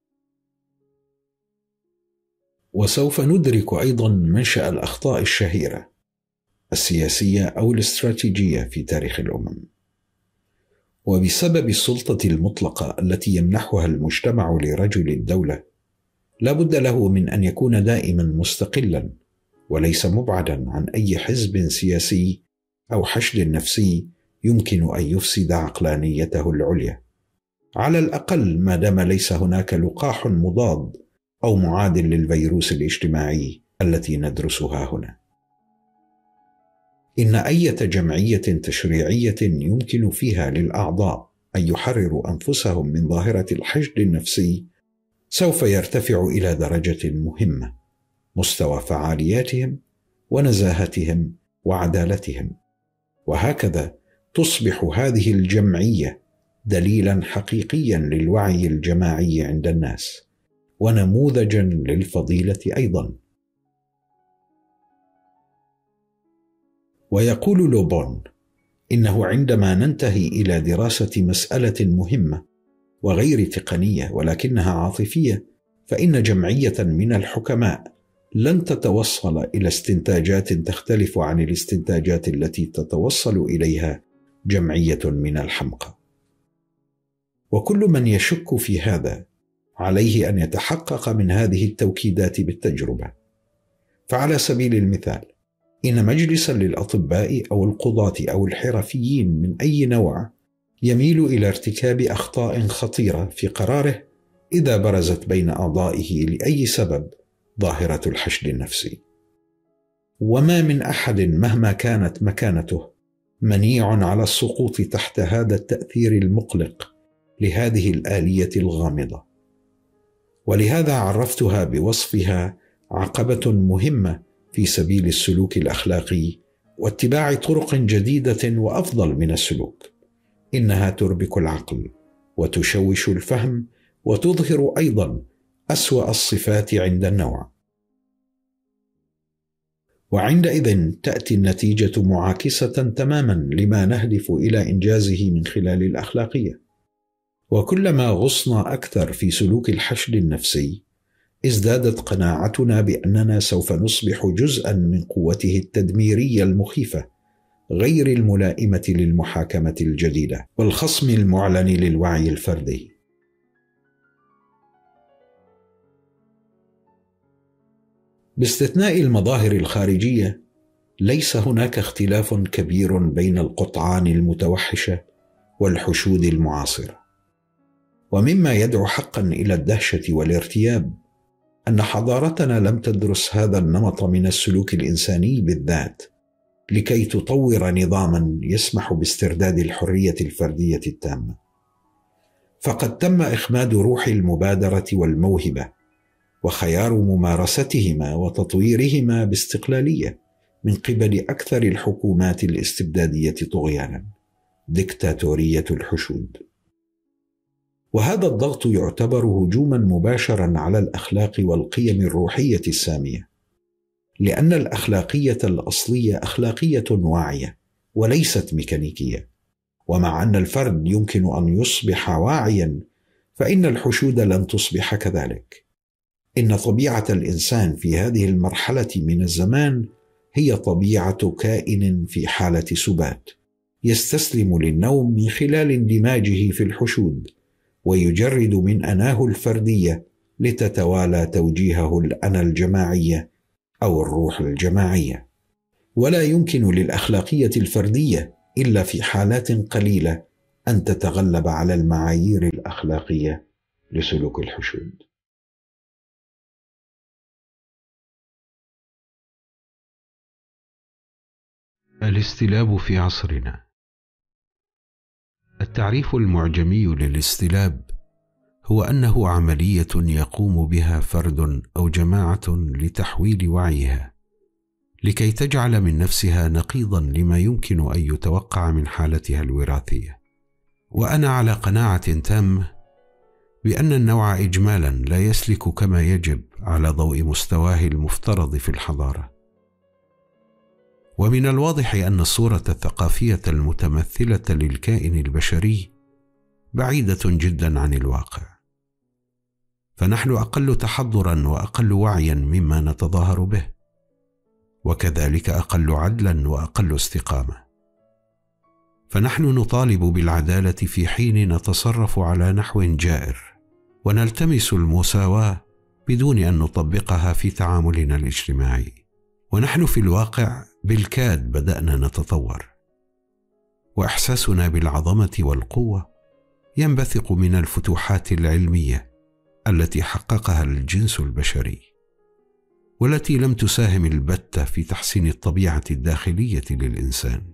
وسوف ندرك أيضا منشأ الأخطاء الشهيرة السياسية أو الاستراتيجية في تاريخ الأمم. وبسبب السلطة المطلقة التي يمنحها المجتمع لرجل الدولة، لا بد له من أن يكون دائما مستقلا وليس مبعدا عن أي حزب سياسي أو حشد نفسي يمكن أن يفسد عقلانيته العليا، على الأقل ما دام ليس هناك لقاح مضاد أو معادل للفيروس الاجتماعي التي ندرسها هنا. إن أي جمعية تشريعية يمكن فيها للأعضاء أن يحرروا أنفسهم من ظاهرة الحشد النفسي سوف يرتفع إلى درجة مهمة مستوى فعالياتهم ونزاهتهم وعدالتهم، وهكذا تصبح هذه الجمعية دليلا حقيقيا للوعي الجماعي عند الناس ونموذجا للفضيلة أيضا. ويقول لوبون إنه عندما ننتهي إلى دراسة مسألة مهمة وغير تقنية ولكنها عاطفية، فإن جمعية من الحكماء لن تتوصل إلى استنتاجات تختلف عن الاستنتاجات التي تتوصل إليها جمعية من الحمقى. وكل من يشك في هذا عليه أن يتحقق من هذه التوكيدات بالتجربة. فعلى سبيل المثال، إن مجلسا للأطباء أو القضاة أو الحرفيين من أي نوع يميل إلى ارتكاب أخطاء خطيرة في قراره إذا برزت بين أعضائه لأي سبب ظاهرة الحشد النفسي. وما من أحد مهما كانت مكانته منيع على السقوط تحت هذا التأثير المقلق لهذه الآلية الغامضة. ولهذا عرفتها بوصفها عقبة مهمة في سبيل السلوك الأخلاقي واتباع طرق جديدة وأفضل من السلوك. إنها تربك العقل وتشوش الفهم وتظهر أيضا أسوأ الصفات عند النوع. وعندئذ تأتي النتيجة معاكسة تماما لما نهدف إلى إنجازه من خلال الأخلاقية. وكلما غصنا أكثر في سلوك الحشد النفسي ازدادت قناعتنا بأننا سوف نصبح جزءا من قوته التدميرية المخيفة غير الملائمة للمحاكمة الجديدة والخصم المعلن للوعي الفردي. باستثناء المظاهر الخارجية، ليس هناك اختلاف كبير بين القطعان المتوحشة والحشود المعاصرة. ومما يدعو حقا إلى الدهشة والارتياب أن حضارتنا لم تدرس هذا النمط من السلوك الإنساني بالذات لكي تطور نظاما يسمح باسترداد الحرية الفردية التامة، فقد تم إخماد روح المبادرة والموهبة وخيار ممارستهما وتطويرهما باستقلالية من قبل أكثر الحكومات الاستبدادية طغيانا، ديكتاتورية الحشود. وهذا الضغط يعتبر هجوما مباشرا على الأخلاق والقيم الروحية السامية، لأن الأخلاقية الأصلية أخلاقية واعية وليست ميكانيكية، ومع أن الفرد يمكن أن يصبح واعيا، فإن الحشود لن تصبح كذلك. إن طبيعة الإنسان في هذه المرحلة من الزمان هي طبيعة كائن في حالة سبات، يستسلم للنوم من خلال اندماجه في الحشود، ويجرد من أناه الفردية لتتوالى توجيهه الأنا الجماعية أو الروح الجماعية. ولا يمكن للأخلاقية الفردية إلا في حالات قليلة أن تتغلب على المعايير الأخلاقية لسلوك الحشود. الاستلاب في عصرنا. التعريف المعجمي للاستلاب هو أنه عملية يقوم بها فرد أو جماعة لتحويل وعيها لكي تجعل من نفسها نقيضا لما يمكن أن يتوقع من حالتها الوراثية. وأنا على قناعة تامة بأن النوع إجمالا لا يسلك كما يجب على ضوء مستواه المفترض في الحضارة. ومن الواضح أن الصورة الثقافية المتمثلة للكائن البشري بعيدة جدا عن الواقع، فنحن أقل تحضرا وأقل وعيا مما نتظاهر به، وكذلك أقل عدلا وأقل استقامة. فنحن نطالب بالعدالة في حين نتصرف على نحو جائر، ونلتمس المساواة بدون أن نطبقها في تعاملنا الاجتماعي. ونحن في الواقع بالكاد بدأنا نتطور، وإحساسنا بالعظمة والقوة ينبثق من الفتوحات العلمية التي حققها الجنس البشري، والتي لم تساهم البتة في تحسين الطبيعة الداخلية للإنسان.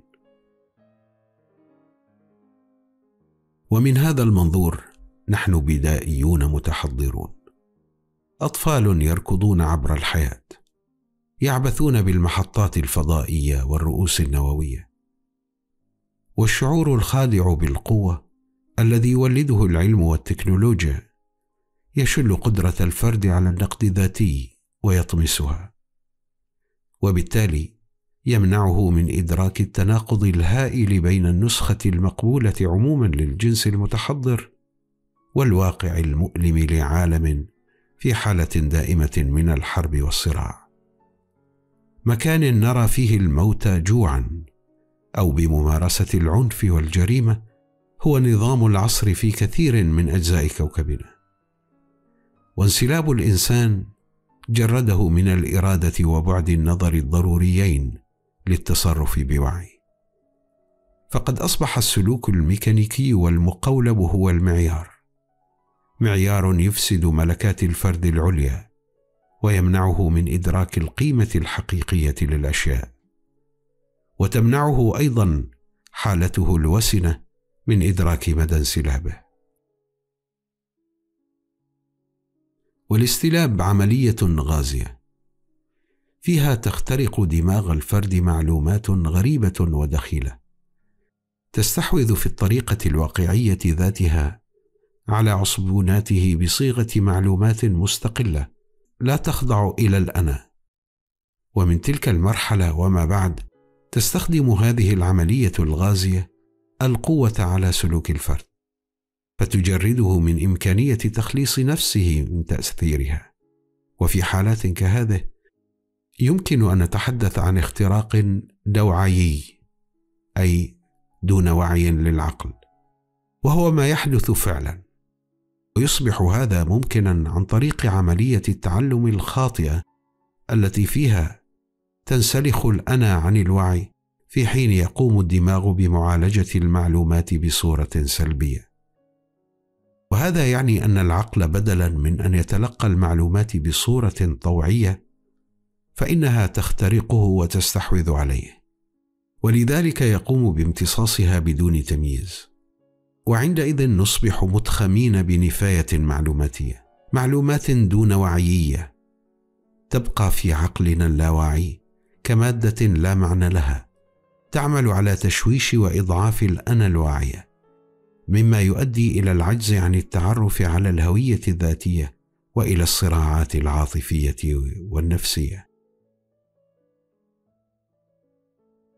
ومن هذا المنظور نحن بدائيون متحضرون، أطفال يركضون عبر الحياة، يعبثون بالمحطات الفضائية والرؤوس النووية. والشعور الخادع بالقوة الذي يولده العلم والتكنولوجيا يشل قدرة الفرد على النقد الذاتي ويطمسها، وبالتالي يمنعه من إدراك التناقض الهائل بين النسخة المقبولة عموما للجنس المتحضر والواقع المؤلم لعالم في حالة دائمة من الحرب والصراع، مكان نرى فيه الموت جوعا أو بممارسة العنف والجريمة هو نظام العصر في كثير من أجزاء كوكبنا. وانسلاب الإنسان جرده من الإرادة وبعد النظر الضروريين للتصرف بوعي، فقد أصبح السلوك الميكانيكي والمقولب هو المعيار، معيار يفسد ملكات الفرد العليا ويمنعه من إدراك القيمة الحقيقية للأشياء، وتمنعه أيضا حالته الوسنة من إدراك مدى انسلابه. والاستلاب عملية غازية فيها تخترق دماغ الفرد معلومات غريبة ودخيلة، تستحوذ في الطريقة الواقعية ذاتها على عصبوناته بصيغة معلومات مستقلة لا تخضع إلى الأنا. ومن تلك المرحلة وما بعد تستخدم هذه العملية الغازية القوة على سلوك الفرد، فتجرده من إمكانية تخليص نفسه من تأثيرها. وفي حالات كهذه يمكن أن نتحدث عن اختراق دوعي، أي دون وعي للعقل، وهو ما يحدث فعلا. ويصبح هذا ممكنا عن طريق عملية التعلم الخاطئة التي فيها تنسلخ الأنا عن الوعي في حين يقوم الدماغ بمعالجة المعلومات بصورة سلبية. وهذا يعني أن العقل بدلا من أن يتلقى المعلومات بصورة طوعية فإنها تخترقه وتستحوذ عليه، ولذلك يقوم بامتصاصها بدون تمييز. وعندئذ نصبح متخمين بنفاية معلوماتية، معلومات دون وعيية تبقى في عقلنا اللاواعي كمادة لا معنى لها، تعمل على تشويش وإضعاف الأنا الواعية، مما يؤدي إلى العجز عن التعرف على الهوية الذاتية وإلى الصراعات العاطفية والنفسية.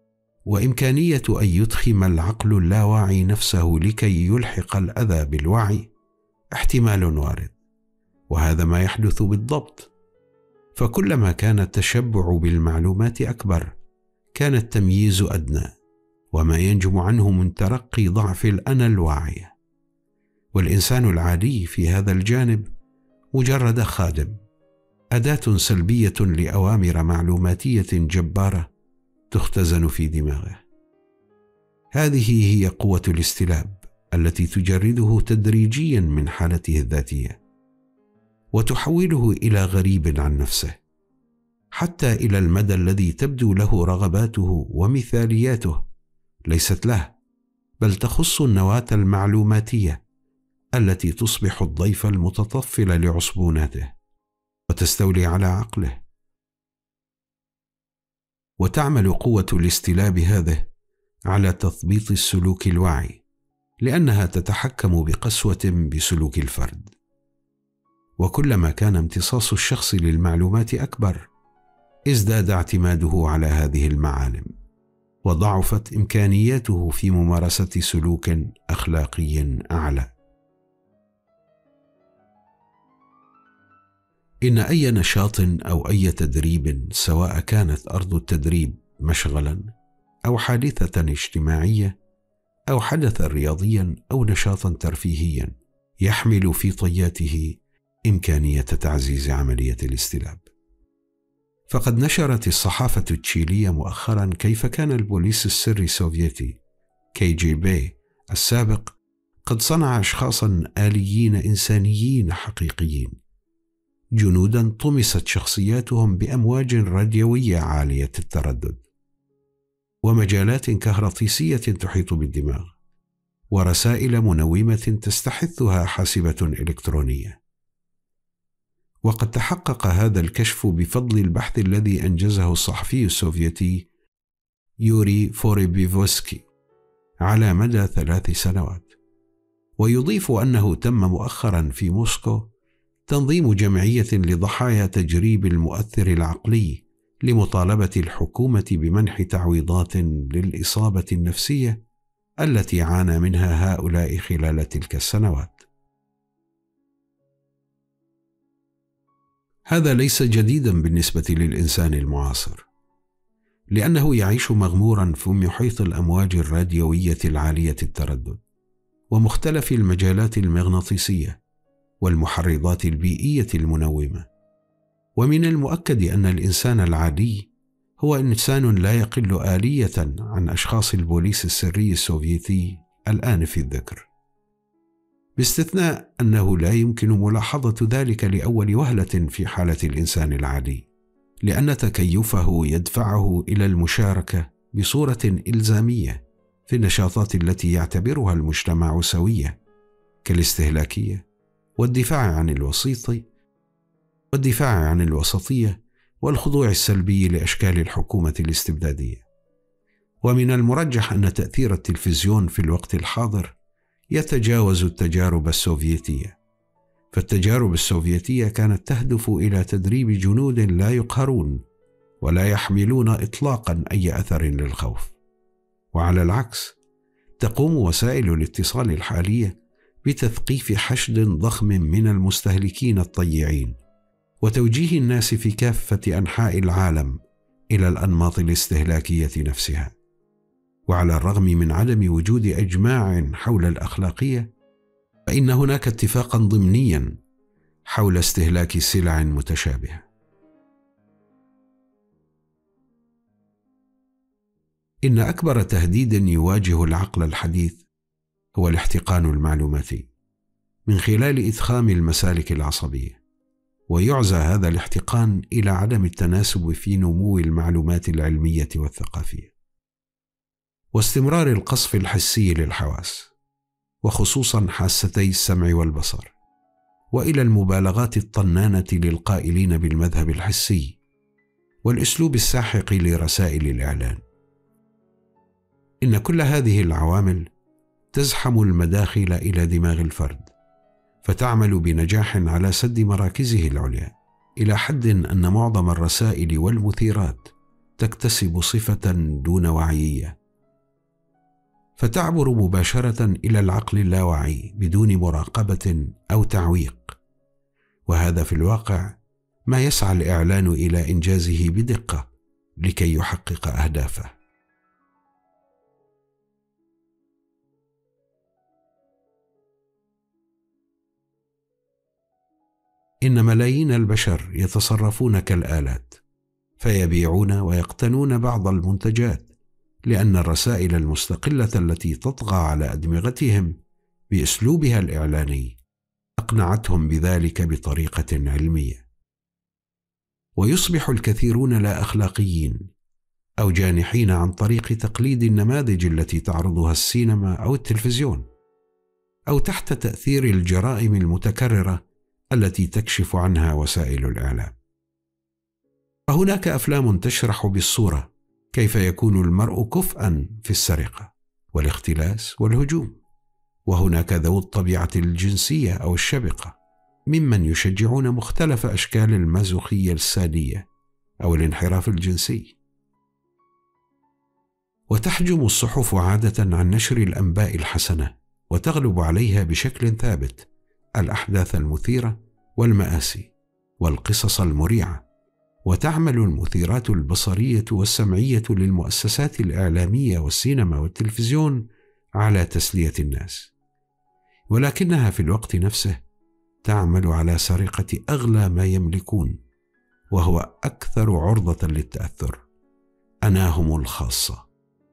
وإمكانية أن يدخم العقل اللاواعي نفسه لكي يلحق الأذى بالوعي احتمال وارد، وهذا ما يحدث بالضبط. فكلما كان التشبع بالمعلومات أكبر كان التمييز أدنى، وما ينجم عنه من ترقي ضعف الأنا الواعية. والإنسان العادي في هذا الجانب مجرد خادم، أداة سلبية لأوامر معلوماتية جبارة تختزن في دماغه. هذه هي قوة الاستلاب التي تجرده تدريجيا من حالته الذاتية وتحوله إلى غريب عن نفسه، حتى إلى المدى الذي تبدو له رغباته ومثالياته ليست له، بل تخص النواة المعلوماتية التي تصبح الضيف المتطفل لعصبوناته وتستولي على عقله. وتعمل قوة الاستلاب هذه على تثبيط السلوك الواعي، لأنها تتحكم بقسوة بسلوك الفرد. وكلما كان امتصاص الشخص للمعلومات أكبر ازداد اعتماده على هذه المعالم، وضعفت إمكانياته في ممارسة سلوك أخلاقي أعلى. إن أي نشاط أو أي تدريب، سواء كانت أرض التدريب مشغلا أو حادثة اجتماعية أو حدثا رياضيا أو نشاطا ترفيهيا، يحمل في طياته إمكانية تعزيز عملية الاستلاب. فقد نشرت الصحافة التشيلية مؤخرا كيف كان البوليس السري السوفيتي كي جي بي السابق قد صنع أشخاصا آليين إنسانيين حقيقيين، جنودا طمست شخصياتهم بأمواج راديوية عالية التردد ومجالات كهرطيسية تحيط بالدماغ ورسائل منومة تستحثها حاسبة إلكترونية. وقد تحقق هذا الكشف بفضل البحث الذي أنجزه الصحفي السوفيتي يوري فوريبيفوسكي على مدى ثلاث سنوات. ويضيف أنه تم مؤخرا في موسكو تنظيم جمعية لضحايا تجريب المؤثر العقلي لمطالبة الحكومة بمنح تعويضات للإصابة النفسية التي عانى منها هؤلاء خلال تلك السنوات. هذا ليس جديدا بالنسبة للإنسان المعاصر، لأنه يعيش مغمورا في محيط الأمواج الراديوية العالية التردد ومختلف المجالات المغناطيسية والمحرضات البيئية المنومة. ومن المؤكد أن الإنسان العادي هو إنسان لا يقل آلية عن أشخاص البوليس السري السوفيتي الآن في الذكر، باستثناء أنه لا يمكن ملاحظة ذلك لأول وهلة في حالة الإنسان العادي، لأن تكيفه يدفعه إلى المشاركة بصورة إلزامية في النشاطات التي يعتبرها المجتمع سوية كالاستهلاكية والدفاع عن الوسيط والدفاع عن الوسطية والخضوع السلبي لأشكال الحكومة الاستبدادية. ومن المرجح أن تأثير التلفزيون في الوقت الحاضر يتجاوز التجارب السوفيتية، فالتجارب السوفيتية كانت تهدف إلى تدريب جنود لا يقهرون ولا يحملون إطلاقا أي أثر للخوف. وعلى العكس تقوم وسائل الاتصال الحالية بتثقيف حشد ضخم من المستهلكين الطيعين وتوجيه الناس في كافة أنحاء العالم إلى الأنماط الاستهلاكية نفسها. وعلى الرغم من عدم وجود إجماع حول الأخلاقية، فإن هناك اتفاقا ضمنيا حول استهلاك سلع متشابهة. إن أكبر تهديد يواجه العقل الحديث هو الاحتقان المعلوماتي من خلال إدخام المسالك العصبية، ويعزى هذا الاحتقان إلى عدم التناسب في نمو المعلومات العلمية والثقافية واستمرار القصف الحسي للحواس، وخصوصا حاستي السمع والبصر، وإلى المبالغات الطنانة للقائلين بالمذهب الحسي والأسلوب الساحق لرسائل الإعلان. إن كل هذه العوامل تزحم المداخل إلى دماغ الفرد، فتعمل بنجاح على سد مراكزه العليا، إلى حد أن معظم الرسائل والمثيرات تكتسب صفة دون وعيية، فتعبر مباشرة إلى العقل اللاواعي بدون مراقبة أو تعويق، وهذا في الواقع ما يسعى الإعلان إلى إنجازه بدقة لكي يحقق أهدافه. إن ملايين البشر يتصرفون كالآلات، فيبيعون ويقتنون بعض المنتجات، لأن الرسائل المستقلة التي تطغى على أدمغتهم بأسلوبها الإعلاني أقنعتهم بذلك بطريقة علمية. ويصبح الكثيرون لا أخلاقيين أو جانحين عن طريق تقليد النماذج التي تعرضها السينما أو التلفزيون، أو تحت تأثير الجرائم المتكررة التي تكشف عنها وسائل الإعلام. فهناك أفلام تشرح بالصورة كيف يكون المرء كفءا في السرقة والاختلاس والهجوم، وهناك ذوو الطبيعة الجنسية أو الشبقة ممن يشجعون مختلف أشكال المازوخية السادية أو الانحراف الجنسي. وتحجم الصحف عادة عن نشر الأنباء الحسنة، وتغلب عليها بشكل ثابت الأحداث المثيرة والمآسي والقصص المريعة، وتعمل المثيرات البصرية والسمعية للمؤسسات الإعلامية والسينما والتلفزيون على تسلية الناس، ولكنها في الوقت نفسه تعمل على سرقة أغلى ما يملكون، وهو أكثر عرضة للتأثر، أناهم الخاصة.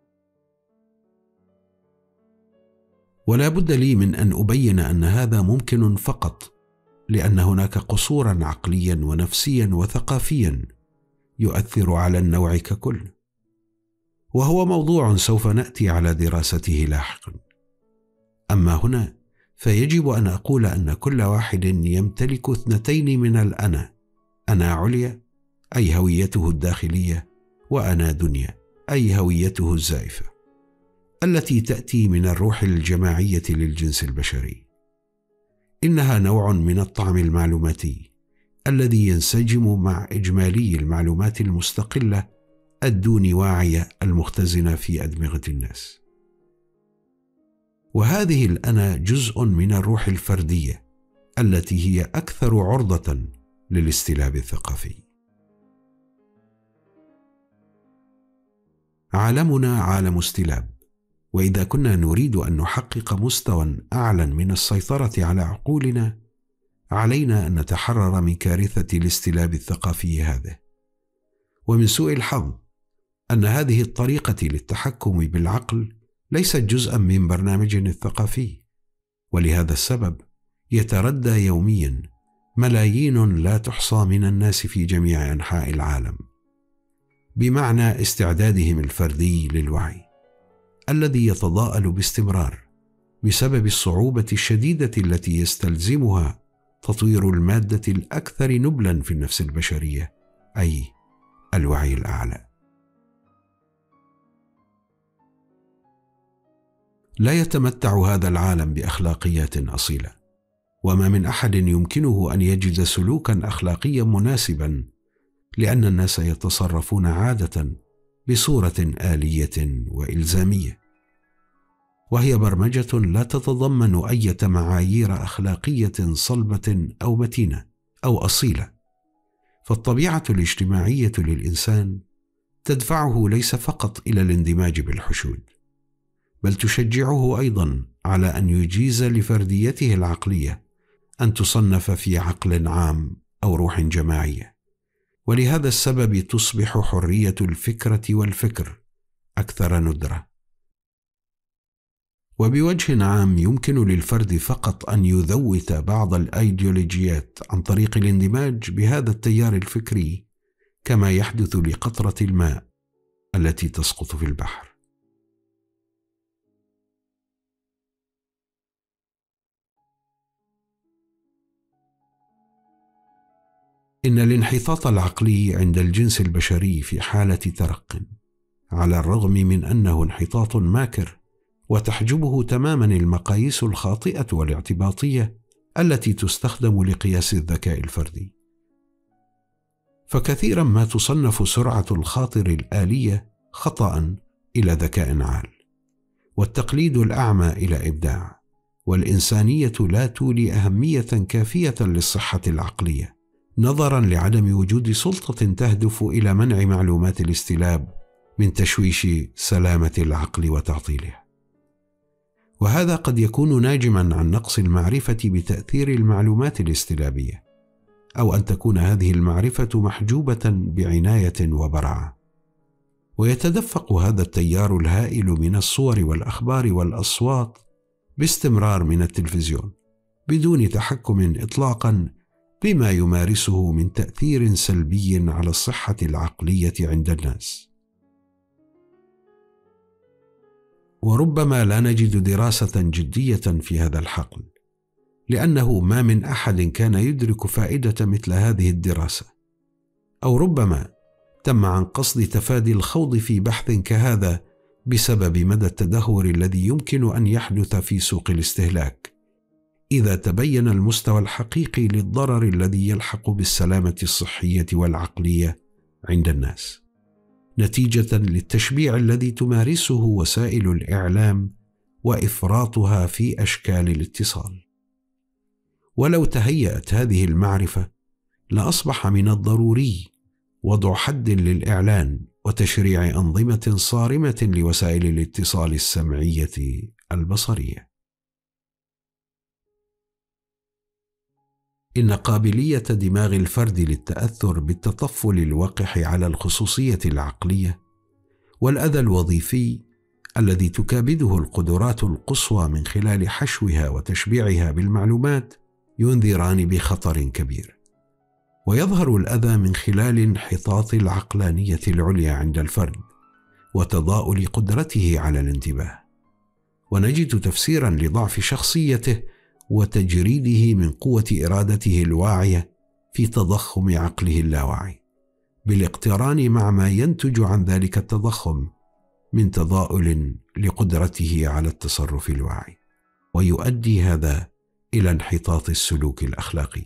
ولا بد لي من أن أبين أن هذا ممكن فقط لأن هناك قصورا عقليا ونفسيا وثقافيا يؤثر على النوع ككل، وهو موضوع سوف نأتي على دراسته لاحقا. أما هنا فيجب أن أقول أن كل واحد يمتلك اثنتين من الأنا: أنا عليا أي هويته الداخلية، وأنا دنيا أي هويته الزائفة، التي تأتي من الروح الجماعية للجنس البشري. إنها نوع من الطعم المعلوماتي الذي ينسجم مع إجمالي المعلومات المستقلة الدون واعية المختزنة في أدمغة الناس. وهذه الأنا جزء من الروح الفردية التي هي أكثر عرضة للاستلاب الثقافي. عالمنا عالم استلاب، وإذا كنا نريد أن نحقق مستوى أعلى من السيطرة على عقولنا، علينا أن نتحرر من كارثة الاستلاب الثقافي هذه. ومن سوء الحظ أن هذه الطريقة للتحكم بالعقل ليست جزءا من برنامجنا الثقافي، ولهذا السبب يتردى يوميا ملايين لا تحصى من الناس في جميع أنحاء العالم، بمعنى استعدادهم الفردي للوعي الذي يتضاءل باستمرار بسبب الصعوبة الشديدة التي يستلزمها تطوير المادة الأكثر نبلا في النفس البشرية، أي الوعي الأعلى. لا يتمتع هذا العالم بأخلاقيات أصيلة، وما من أحد يمكنه أن يجد سلوكا أخلاقيا مناسبا، لأن الناس يتصرفون عادة بصورة آلية وإلزامية، وهي برمجة لا تتضمن أي معايير أخلاقية صلبة أو متينة أو أصيلة. فالطبيعة الاجتماعية للإنسان تدفعه ليس فقط إلى الاندماج بالحشود، بل تشجعه أيضا على أن يجيز لفرديته العقلية أن تصنف في عقل عام أو روح جماعية. ولهذا السبب تصبح حرية الفكرة والفكر أكثر ندرة. وبوجه عام يمكن للفرد فقط أن يذوت بعض الأيديولوجيات عن طريق الاندماج بهذا التيار الفكري، كما يحدث لقطرة الماء التي تسقط في البحر. إن الانحطاط العقلي عند الجنس البشري في حالة ترق، على الرغم من أنه انحطاط ماكر وتحجبه تماما المقاييس الخاطئة والاعتباطية التي تستخدم لقياس الذكاء الفردي. فكثيرا ما تصنف سرعة الخاطر الآلية خطأ إلى ذكاء عال، والتقليد الأعمى إلى إبداع، والإنسانية لا تولي أهمية كافية للصحة العقلية نظرا لعدم وجود سلطة تهدف إلى منع معلومات الاستلاب من تشويش سلامة العقل وتعطيله. وهذا قد يكون ناجما عن نقص المعرفة بتأثير المعلومات الاستلابية، أو أن تكون هذه المعرفة محجوبة بعناية وبراعة. ويتدفق هذا التيار الهائل من الصور والأخبار والأصوات باستمرار من التلفزيون بدون تحكم إطلاقا بما يمارسه من تأثير سلبي على الصحة العقلية عند الناس. وربما لا نجد دراسة جدية في هذا الحقل، لأنه ما من أحد كان يدرك فائدة مثل هذه الدراسة، أو ربما تم عن قصد تفادي الخوض في بحث كهذا بسبب مدى التدهور الذي يمكن أن يحدث في سوق الاستهلاك إذا تبين المستوى الحقيقي للضرر الذي يلحق بالسلامة الصحية والعقلية عند الناس نتيجة للتشبيع الذي تمارسه وسائل الإعلام وإفراطها في أشكال الاتصال. ولو تهيأت هذه المعرفة لأصبح من الضروري وضع حد للإعلان وتشريع أنظمة صارمة لوسائل الاتصال السمعية البصرية. إن قابلية دماغ الفرد للتأثر بالتطفل الوقح على الخصوصية العقلية والأذى الوظيفي الذي تكابده القدرات القصوى من خلال حشوها وتشبيعها بالمعلومات ينذران بخطر كبير. ويظهر الأذى من خلال انحطاط العقلانية العليا عند الفرد وتضاؤل قدرته على الانتباه، ونجد تفسيرا لضعف شخصيته وتجريده من قوة إرادته الواعية في تضخم عقله اللاواعي، بالاقتران مع ما ينتج عن ذلك التضخم من تضاؤل لقدرته على التصرف الواعي، ويؤدي هذا إلى انحطاط السلوك الأخلاقي.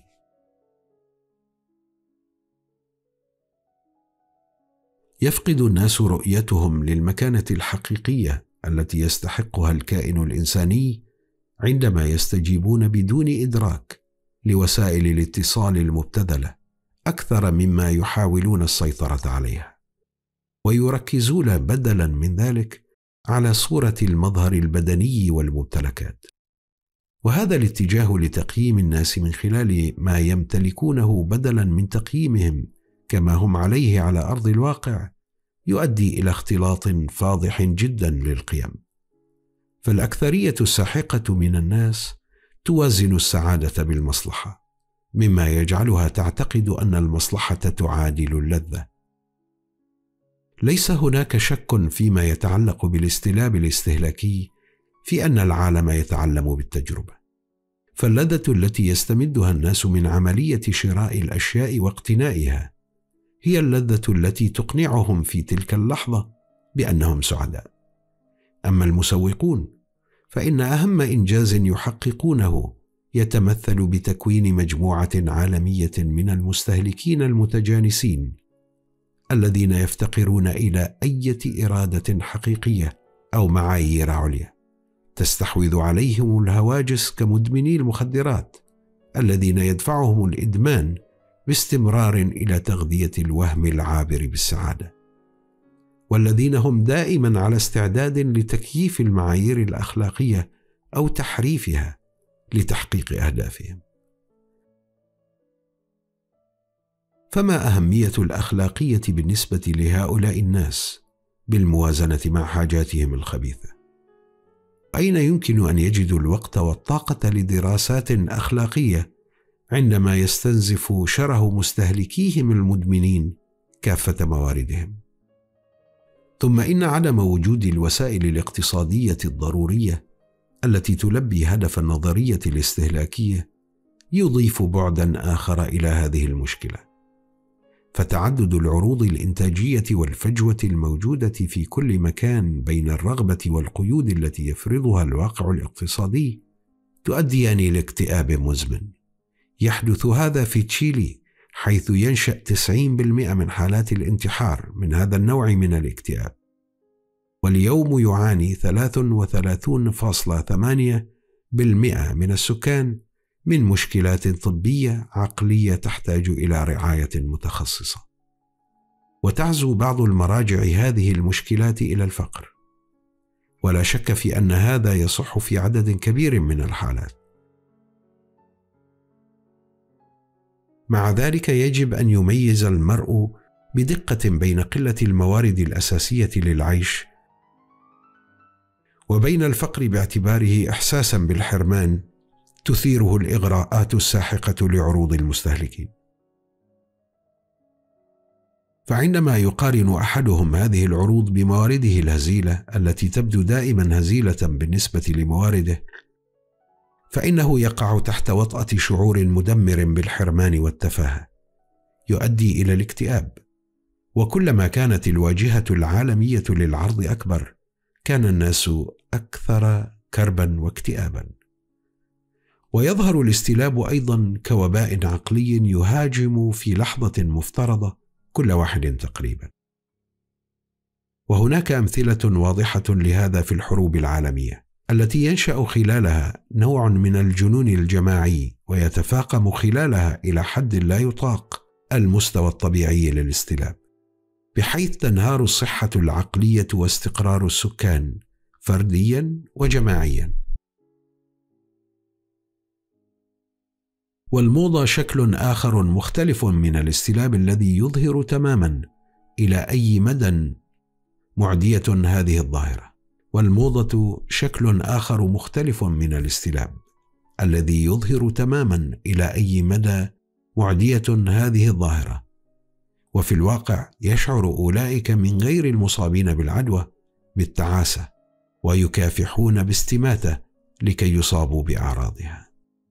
يفقد الناس رؤيتهم للمكانة الحقيقية التي يستحقها الكائن الإنساني عندما يستجيبون بدون إدراك لوسائل الاتصال المبتذلة أكثر مما يحاولون السيطرة عليها، ويركزون بدلا من ذلك على صورة المظهر البدني والممتلكات. وهذا الاتجاه لتقييم الناس من خلال ما يمتلكونه بدلا من تقييمهم كما هم عليه على أرض الواقع يؤدي إلى اختلاط فاضح جدا للقيم. فالأكثرية الساحقة من الناس توازن السعادة بالمصلحة، مما يجعلها تعتقد أن المصلحة تعادل اللذة. ليس هناك شك فيما يتعلق بالاستلاب الاستهلاكي في أن العالم يتعلم بالتجربة، فاللذة التي يستمدها الناس من عملية شراء الأشياء واقتنائها هي اللذة التي تقنعهم في تلك اللحظة بأنهم سعداء. أما المسوقون فإن أهم إنجاز يحققونه يتمثل بتكوين مجموعة عالمية من المستهلكين المتجانسين الذين يفتقرون إلى أي إرادة حقيقية أو معايير عليا تستحوذ عليهم الهواجس كمدمني المخدرات الذين يدفعهم الإدمان باستمرار إلى تغذية الوهم العابر بالسعادة، والذين هم دائما على استعداد لتكييف المعايير الأخلاقية أو تحريفها لتحقيق أهدافهم. فما أهمية الأخلاقية بالنسبة لهؤلاء الناس بالموازنة مع حاجاتهم الخبيثة؟ أين يمكن أن يجدوا الوقت والطاقة لدراسات أخلاقية عندما يستنزف شره مستهلكيهم المدمنين كافة مواردهم؟ ثم إن عدم وجود الوسائل الاقتصادية الضرورية التي تلبي هدف النظرية الاستهلاكية يضيف بعدا آخر إلى هذه المشكلة، فتعدد العروض الإنتاجية والفجوة الموجودة في كل مكان بين الرغبة والقيود التي يفرضها الواقع الاقتصادي تؤديان إلى اكتئاب مزمن. يحدث هذا في تشيلي حيث ينشأ تسعين بالمئة من حالات الانتحار من هذا النوع من الاكتئاب. واليوم يعاني ثلاثة وثلاثين فاصلة ثمانية بالمئة من السكان من مشكلات طبية عقلية تحتاج إلى رعاية متخصصة. وتعزو بعض المراجع هذه المشكلات إلى الفقر، ولا شك في أن هذا يصح في عدد كبير من الحالات. مع ذلك يجب أن يميز المرء بدقة بين قلة الموارد الأساسية للعيش وبين الفقر باعتباره إحساسا بالحرمان تثيره الإغراءات الساحقة لعروض المستهلكين. فعندما يقارن أحدهم هذه العروض بموارده الهزيلة التي تبدو دائما هزيلة بالنسبة لموارده، فإنه يقع تحت وطأة شعور مدمر بالحرمان والتفاهة يؤدي إلى الاكتئاب. وكلما كانت الواجهة العالمية للعرض أكبر، كان الناس أكثر كربا واكتئابا. ويظهر الاستلاب أيضا كوباء عقلي يهاجم في لحظة مفترضة كل واحد تقريبا. وهناك أمثلة واضحة لهذا في الحروب العالمية التي ينشأ خلالها نوع من الجنون الجماعي، ويتفاقم خلالها إلى حد لا يطاق المستوى الطبيعي للاستلاب، بحيث تنهار الصحة العقلية واستقرار السكان فرديا وجماعيا. والموضة شكل آخر مختلف من الاستلاب الذي يظهر تماما إلى أي مدى معدية هذه الظاهرة. والموضة شكل آخر مختلف من الاستلاب الذي يظهر تماما إلى أي مدى معدية هذه الظاهرة. وفي الواقع يشعر أولئك من غير المصابين بالعدوى بالتعاسة ويكافحون باستماتة لكي يصابوا بأعراضها.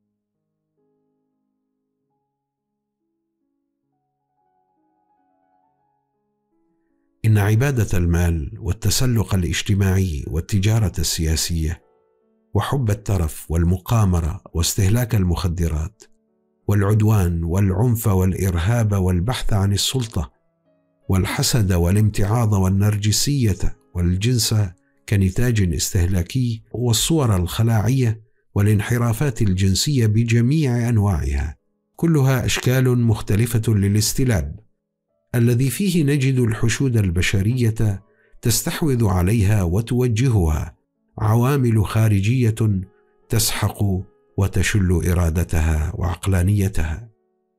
إن عبادة المال والتسلق الاجتماعي والتجارة السياسية وحب الترف والمقامرة واستهلاك المخدرات والعدوان والعنف والإرهاب والبحث عن السلطة والحسد والامتعاض والنرجسية والجنس كنتاج استهلاكي والصور الخلاعية والانحرافات الجنسية بجميع أنواعها، كلها أشكال مختلفة للاستلاب الذي فيه نجد الحشود البشرية تستحوذ عليها وتوجهها عوامل خارجية تسحق وتشل إرادتها وعقلانيتها.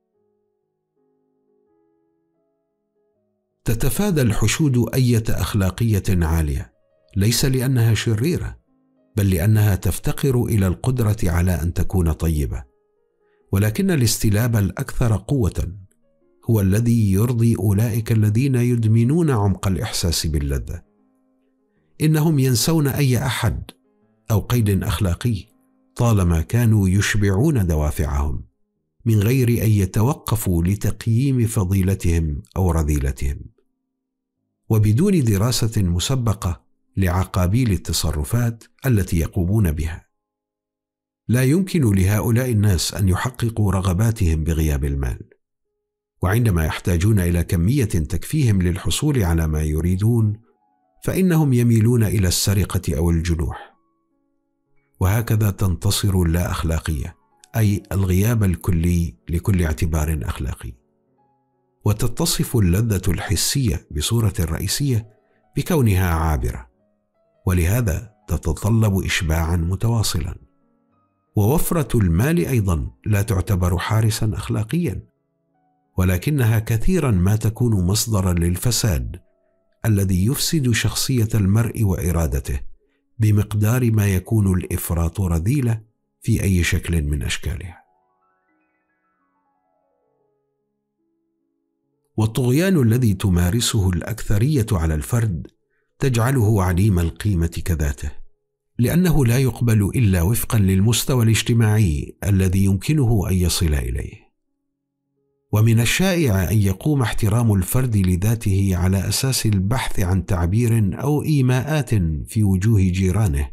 تتفادى الحشود أية أخلاقية عالية، ليس لأنها شريرة، بل لأنها تفتقر إلى القدرة على أن تكون طيبة. ولكن الاستلاب الأكثر قوة هو الذي يرضي أولئك الذين يدمنون عمق الإحساس باللذة. إنهم ينسون أي أحد أو قيد أخلاقي طالما كانوا يشبعون دوافعهم من غير أن يتوقفوا لتقييم فضيلتهم أو رذيلتهم، وبدون دراسة مسبقة لعقابيل التصرفات التي يقومون بها. لا يمكن لهؤلاء الناس أن يحققوا رغباتهم بغياب المال، وعندما يحتاجون إلى كمية تكفيهم للحصول على ما يريدون فإنهم يميلون إلى السرقة أو الجنوح. وهكذا تنتصر اللا أخلاقية، أي الغياب الكلي لكل اعتبار أخلاقي، وتتصف اللذة الحسية بصورة رئيسية بكونها عابرة، ولهذا تتطلب إشباعا متواصلا. ووفرة المال أيضا لا تعتبر حارسا أخلاقيا، ولكنها كثيرا ما تكون مصدرا للفساد الذي يفسد شخصية المرء وإرادته بمقدار ما يكون الإفراط رذيلة في أي شكل من أشكالها. والطغيان الذي تمارسه الأكثرية على الفرد تجعله عديم القيمة كذاته، لأنه لا يقبل إلا وفقا للمستوى الاجتماعي الذي يمكنه أن يصل إليه. ومن الشائع أن يقوم احترام الفرد لذاته على أساس البحث عن تعبير أو إيماءات في وجوه جيرانه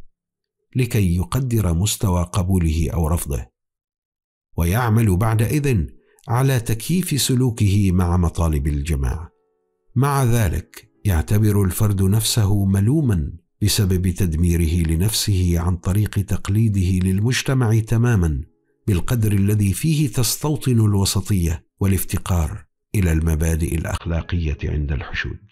لكي يقدر مستوى قبوله أو رفضه، ويعمل بعدئذ على تكييف سلوكه مع مطالب الجماعة. مع ذلك يعتبر الفرد نفسه ملوما بسبب تدميره لنفسه عن طريق تقليده للمجتمع تماما بالقدر الذي فيه تستوطن الوسطية والافتقار إلى المبادئ الأخلاقية عند الحشود.